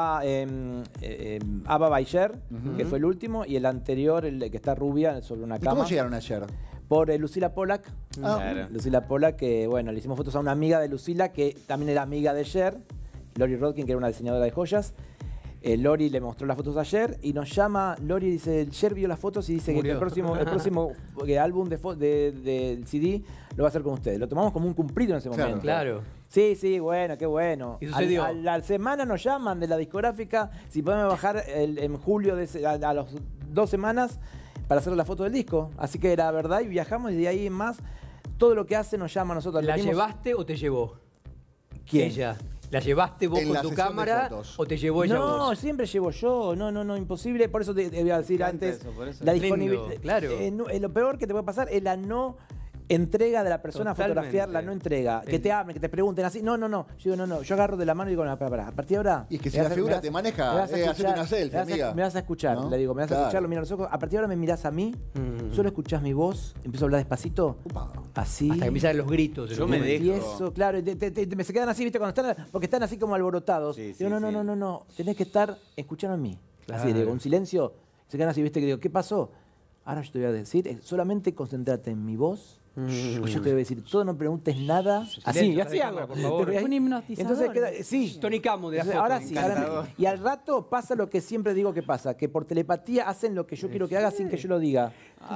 Ava Bayer, que fue el último, y el anterior, el que está rubia, sobre una cama. ¿Cómo llegaron ayer? Por Lucila Pollack. Claro. Lucila Pollack, que bueno, le hicimos fotos a una amiga de Lucila, que también era amiga de Cher, Lori Rodkin, que era una diseñadora de joyas. Lori le mostró las fotos ayer y nos llama, Lori dice, Cher vio las fotos y dice que el próximo álbum del CD lo va a hacer con ustedes. Lo tomamos como un cumplido en ese momento. Claro. Sí, bueno, qué bueno. ¿Y sucedió? A la semana nos llaman de la discográfica si podemos bajar en julio a los 2 semanas para hacer la foto del disco. Así que era verdad y viajamos y de ahí en más todo lo que hace nos llama a nosotros. ¿La llevaste o te llevó? ¿Quién? Ella. ¿La llevaste vos con tu cámara o te llevó ella vos? No, siempre llevo yo. No, imposible. Por eso te voy a decir antes. La disponibilidad. Claro. Lo peor que te puede pasar es la no entrega de la persona a fotografiar, la no entrega. Que te hablen, que te pregunten así. No. Yo digo, no. Yo agarro de la mano y digo, no, para. A partir de ahora. Y es que si la figura te maneja, hacete una selfie, amiga. Me vas a escuchar, ¿no? Le digo, me vas a escuchar, lo miro a los ojos. A partir de ahora me mirás a mí, solo escuchás mi voz, empiezo a hablar despacito. Así. Hasta que empiezan los gritos. Yo me dejo. Y eso, claro, me se quedan así, ¿viste? Cuando están, porque están así como alborotados. Digo, no. Tenés que estar escuchando a mí. Claro. Así, digo, un silencio. Se quedan así, ¿viste? Que digo, ¿qué pasó? Ahora yo te voy a decir, solamente concéntrate en mi voz. Yo te voy a decir, todo, no preguntes nada. Así hago. Por favor. Un hipnotizador. Entonces sí. Tony Camo de la foto. Ahora sí. Y al rato pasa lo que siempre digo que pasa, que por telepatía hacen lo que yo quiero que haga sin que yo lo diga.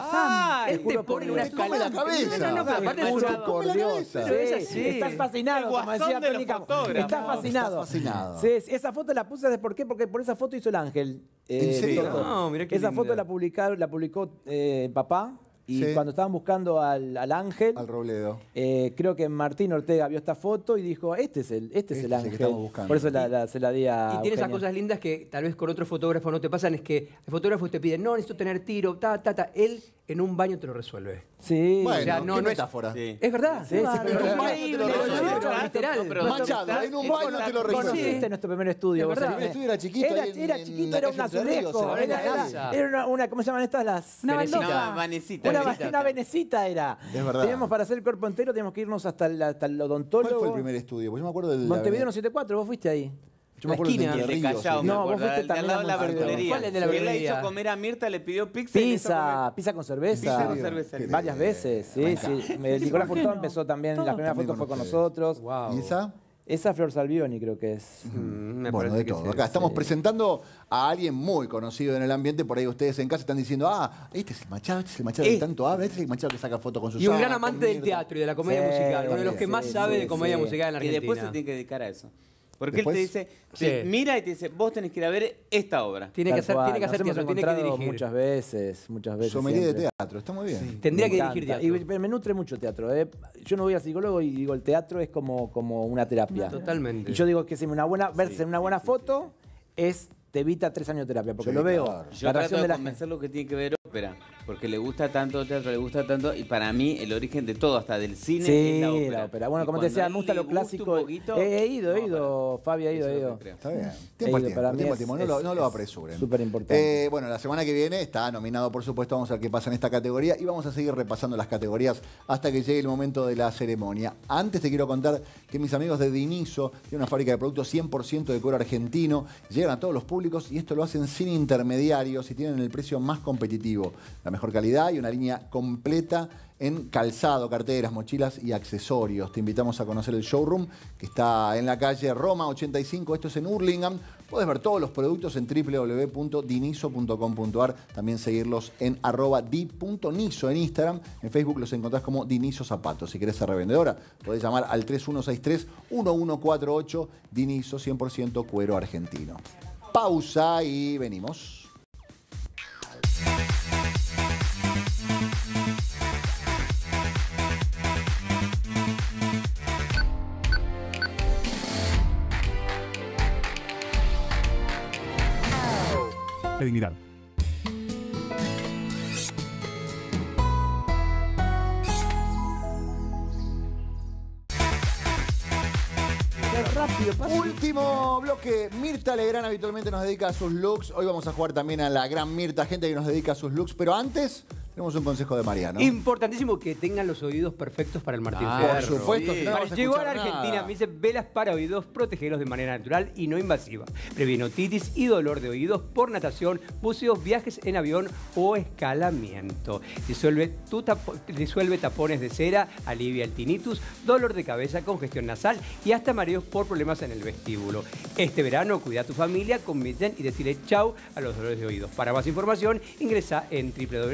Él te pone una come la cabeza. No, aparte es mucho por Dios. Estás fascinado, como decía Tony Camo. Estás fascinado. Sí, esa foto la puse, ¿por qué? Porque por esa foto hizo el ángel. ¿En serio? No, mirá qué esa linda. foto la publicó papá. Y cuando estaban buscando al ángel, al Robledo, creo que Martín Ortega vio esta foto y dijo, este es el ángel. Que estamos buscando. Por eso se la di a Y tiene esas Eugenia. cosas lindas que tal vez con otros fotógrafos no te pasan, es que el fotógrafo te pide, no, necesito tener tiro, Él en un baño te lo resuelve. Sí. Bueno, o sea, no es metáfora. Sí. Es verdad. Sí, Literal. Manchado, en un baño no te lo resuelve. Conociste nuestro primer estudio. Es verdad. vos, El estudio era chiquito. Era chiquito, era un azulejo. Era una, ¿cómo se llaman estas? Una Venecita. baldosa. No, Vanecita. Una venecita era. Es verdad. Teníamos para hacer el cuerpo entero, teníamos que irnos hasta el odontólogo. ¿Cuál fue el primer estudio? Pues yo me acuerdo del Montevideo 94, vos fuiste ahí. Yo me acuerdo esquina. del de De Río. Callao, sí. me No, vos acuerdo, fuiste al también lado de la a Montevideo. verdulería. ¿Cuál es de la Él la verdulería? hizo comer a Mirta, le pidió pizza y le hizo comer. Pizza con cerveza. Pizza con cerveza. Varias veces, sí. Nicolás ¿por qué Furtado no? empezó también, la Todos primera también foto fue con con ustedes. nosotros. Wow. ¿Y esa? Esa Flor Salvioni creo que es. Me Bueno, parece de que todo. sí. Acá estamos presentando a alguien muy conocido en el ambiente. Por ahí ustedes en casa están diciendo, este es el Machado que tanto habla, este es el Machado que saca fotos con Susana. Y un gran con amante del Mirta. teatro y de la comedia Sí, musical. Uno de los que más sí, sabe sí, de comedia sí. musical en Y Argentina. después se tiene que dedicar a eso. Porque ¿Después? él te dice, Sí. mira y te dice, vos tenés que ir a ver esta obra. Tiene que hacer Nos teatro, hemos tiene que encontrado dirigir. muchas veces. Sommelier de siempre. teatro, está muy bien. Tendría que Me dirigir encanta. teatro. Pero me nutre mucho teatro. Yo no voy al psicólogo y digo, el teatro es como una terapia. Totalmente. Y yo digo que verse en una buena foto te evita 3 años de terapia, porque Sí, lo veo. claro. Yo La trato reacción de de la convencerlo que tiene que ver ópera, porque le gusta tanto el teatro, le gusta tanto, y para mí el origen de todo, hasta del cine, Sí, es la ópera. Bueno, Y como te cuando decía, a me él gusta le lo clásico. un poquito, He ido, Fabi, eso es lo ido. que creo. Está bien. He Tiempo al ido, tiempo, para mí tiempo al tiempo. No lo apresuren. Súper importante. Bueno, la semana que viene está nominado, por supuesto. Vamos a ver qué pasa en esta categoría y vamos a seguir repasando las categorías hasta que llegue el momento de la ceremonia. Antes te quiero contar que mis amigos de Diniso tienen una fábrica de productos 100% de cuero argentino. Llegan a todos los públicos y esto lo hacen sin intermediarios y tienen el precio más competitivo. La mejor calidad y una línea completa en calzado, carteras, mochilas y accesorios. Te invitamos a conocer el showroom que está en la calle Roma 85, esto es en Hurlingham. Puedes ver todos los productos en www.diniso.com.ar. También seguirlos en @di.niso en Instagram. En Facebook los encontrás como Diniso Zapatos. Si querés ser revendedora, podés llamar al 3163-1148. Diniso 100% cuero argentino. pausa y venimos. La dignidad. Último bloque. Mirta Legrand habitualmente nos dedica a sus looks. Hoy vamos a jugar también a la gran Mirta, gente que nos dedica a sus looks. Pero antes, tenemos un consejo de Mariano. Importantísimo que tengan los oídos perfectos para el Martín Fierro. Por supuesto, si no vamos a Llegó a escuchar la Argentina, nada. me dice velas para oídos, protegerlos de manera natural y no invasiva. Previene otitis y dolor de oídos por natación, buceos, viajes en avión o escalamiento. Disuelve tapones de cera, alivia el tinnitus, dolor de cabeza, congestión nasal y hasta mareos por problemas en el vestíbulo. Este verano cuida a tu familia con Misen y decirle chau a los dolores de oídos. Para más información, ingresa en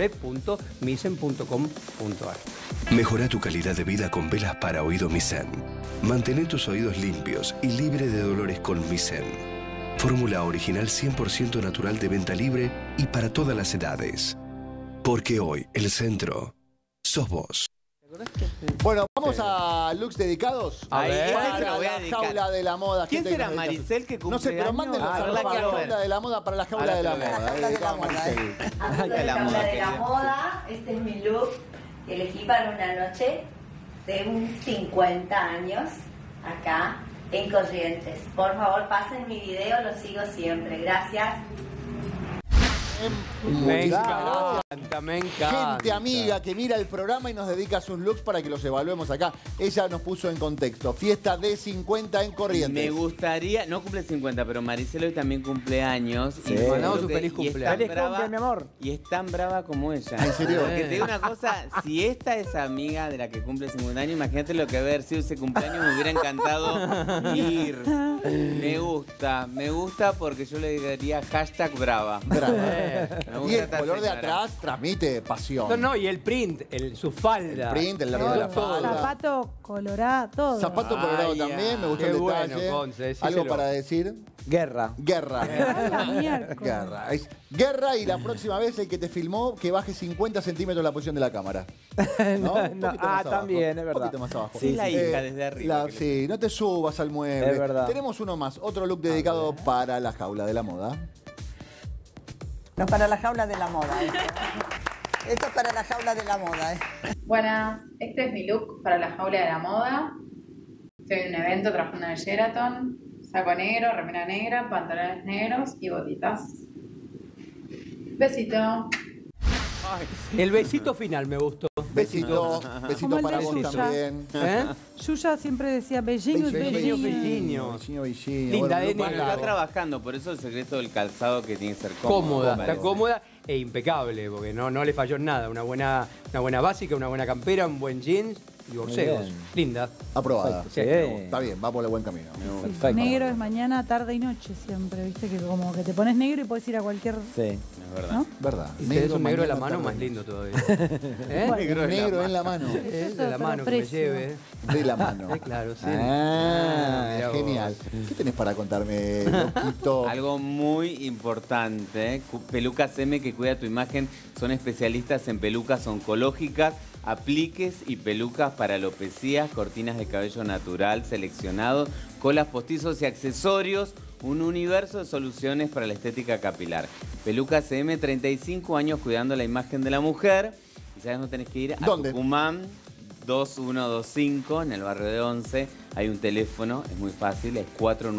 www.misen.com.ar. Mejora tu calidad de vida con velas para oído Misen. Mantén tus oídos limpios y libre de dolores con Misen. Fórmula original 100% natural de venta libre y para todas las edades. Porque hoy el centro sos vos. Bueno, vamos a looks dedicados. Ahí, para lo voy a la dedicar. jaula de la moda. ¿Quién gente que será nos dedica- Maricel que cumple No sé, pero años? mándenlos Ah, a la la quiero ver. jaula de la moda para la jaula Ahora de la te lo veo. moda. La jaula de la moda, Maricel. Hablando de la jaula de la moda, este es mi look que elegí para una noche de un 50 años acá en Corrientes. Por favor, pasen mi video, lo sigo siempre. Gracias. Me Muchísimas encanta, gracias. me encanta. Gente amiga que mira el programa y nos dedica sus looks para que los evaluemos acá. Ella nos puso en contexto. Fiesta de 50 en Corrientes. Me gustaría, no cumple 50, pero Maricel hoy también cumple años. Sí. Y Mandamos creo un que- feliz y es cumpleaños. tan Feliz brava- cumple, mi amor. Y es tan brava como ella. ¿En serio? Porque te digo una cosa, si esta es amiga de la que cumple 50 años, imagínate lo que haber sido ese cumpleaños, me hubiera encantado ir. Me gusta porque yo le diría hashtag brava. Bravo. Me Y gusta el esta color de señora. atrás transmite pasión. No, no, y el print, su falda. El print, el largo de la Todo. falda. Zapato colorado, todo. Zapato colorado Ay, también, me gustó qué el bueno, detalle. Conce, decíselo. ¿Algo para decir? Guerra. Guerra. La miércoles. Guerra. Es guerra y la próxima vez el que te filmó que baje 50 centímetros la posición de la cámara. ¿No? Un poquito más abajo. también, es Un verdad. poquito más abajo. Sí, la hija desde arriba. Sí, no te subas al mueble. Es verdad. Tenemos uno más, otro look dedicado para la jaula de la moda. No para la jaula de la moda. Esto es para la jaula de la moda. Buenas, este es mi look para la jaula de la moda. Estoy en un evento trabajando en el Sheraton. Saco negro, remera negra, pantalones negros y botitas. Besito. El besito final me gustó. Besito, Como besito el para de vos Yuya. también. ¿Eh? Yuya siempre decía Beijing, Beijinho, Beijing. Beijinho. Beijinho, Beijinho. Linda, Bueno, de look Bueno, negro. está largo. trabajando, por eso el secreto del calzado que tiene que ser cómodo. Cómoda, me está parece. cómoda e impecable, porque no le falló en nada. Una buena básica, una buena campera, un buen jeans y borseos. bien. Linda. Aprobada. Sí. Está bien, va por el buen camino. Perfecto. Negro es mañana, tarde y noche siempre, viste que como que te pones negro y puedes ir a cualquier... Sí. Es verdad. ¿No? Verdad. Y tenés un negro de la mañana, mano tarde. más lindo todavía. ¿Eh? Negro en la mano. De la pero mano que me precio. lleve. De la mano. Claro, sí. Ah, mirá vos. genial. ¿Qué tenés para contarme, loquito? Algo muy importante, ¿eh? Pelucas M que cuida tu imagen, son especialistas en pelucas oncológicas, apliques y pelucas para alopecias, cortinas de cabello natural seleccionados, colas postizos y accesorios, un universo de soluciones para la estética capilar. Pelucas M, 35 años cuidando la imagen de la mujer. Y sabes, no tenés que ir a ¿Dónde? Tucumán 2125 en el barrio de Once. Hay un teléfono, es muy fácil, es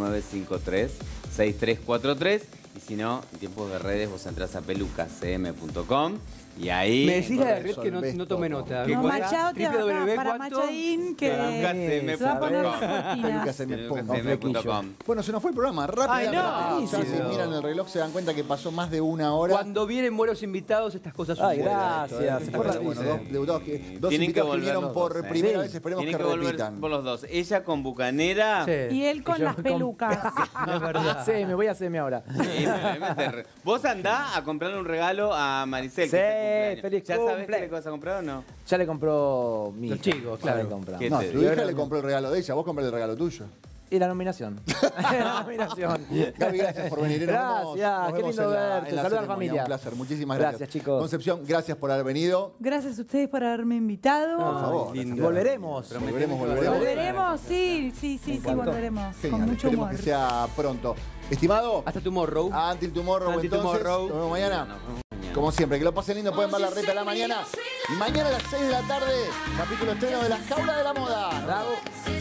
4953-6343. Y si no, en tiempos de redes vos entrás a pelucascm.com y ahí... Me decís la de red que resolvés no tomé todo. nota. ¿Qué No, cosa? Machado te va acá www, para ¿cuánto? Machadín que Pelucasm.com. se va a poner cortinas. Pelucasm.com. Bueno, se nos fue el programa. Rápido. Ay, no. Ya si miran el reloj se dan cuenta que pasó más de una hora. Cuando vienen buenos invitados, estas cosas Ay, suceden. gracias. Se Fue fue bueno, rapidísimo. dos Tienen que invitados que volver vinieron los por dos, ¿eh? primera Sí. vez, esperemos Tienen que que volver repitan. por los dos. Ella con Bucanera. Sí. Y él con yo las con- pelucas. Es verdad. Sí, me voy a hacerme ahora. Sí, me meter. Vos andá a comprarle un regalo a Maricel. Sí, que es su cumpleaños. feliz ¿Ya sabés cumple. qué le vas a comprar o no? Ya le compró mi Los hija. chicos, Ya claro. le compramos. ¿Qué No, te tu digo? hija le compró el regalo de ella, vos compré el regalo tuyo. Y la nominación. La nominación. Gaby, gracias por venir. Gracias, qué lindo verte. Saludos a la ceremonia. familia. Un placer, muchísimas gracias. Gracias, chicos. Concepción, gracias por haber venido. Gracias a ustedes por haberme invitado. Por favor. Volveremos. Volveremos, sí, volveremos. Genial, Con mucho esperemos humor. que sea pronto. Estimado. Hasta Tomorrow. Until Tomorrow, Until entonces. tomorrow. Nos vemos mañana. Como siempre, que lo pasen lindo, pueden ver la reta de la mañana. Y mañana a las 6 de la tarde, capítulo estreno de La Jaula de la Moda. Bravo.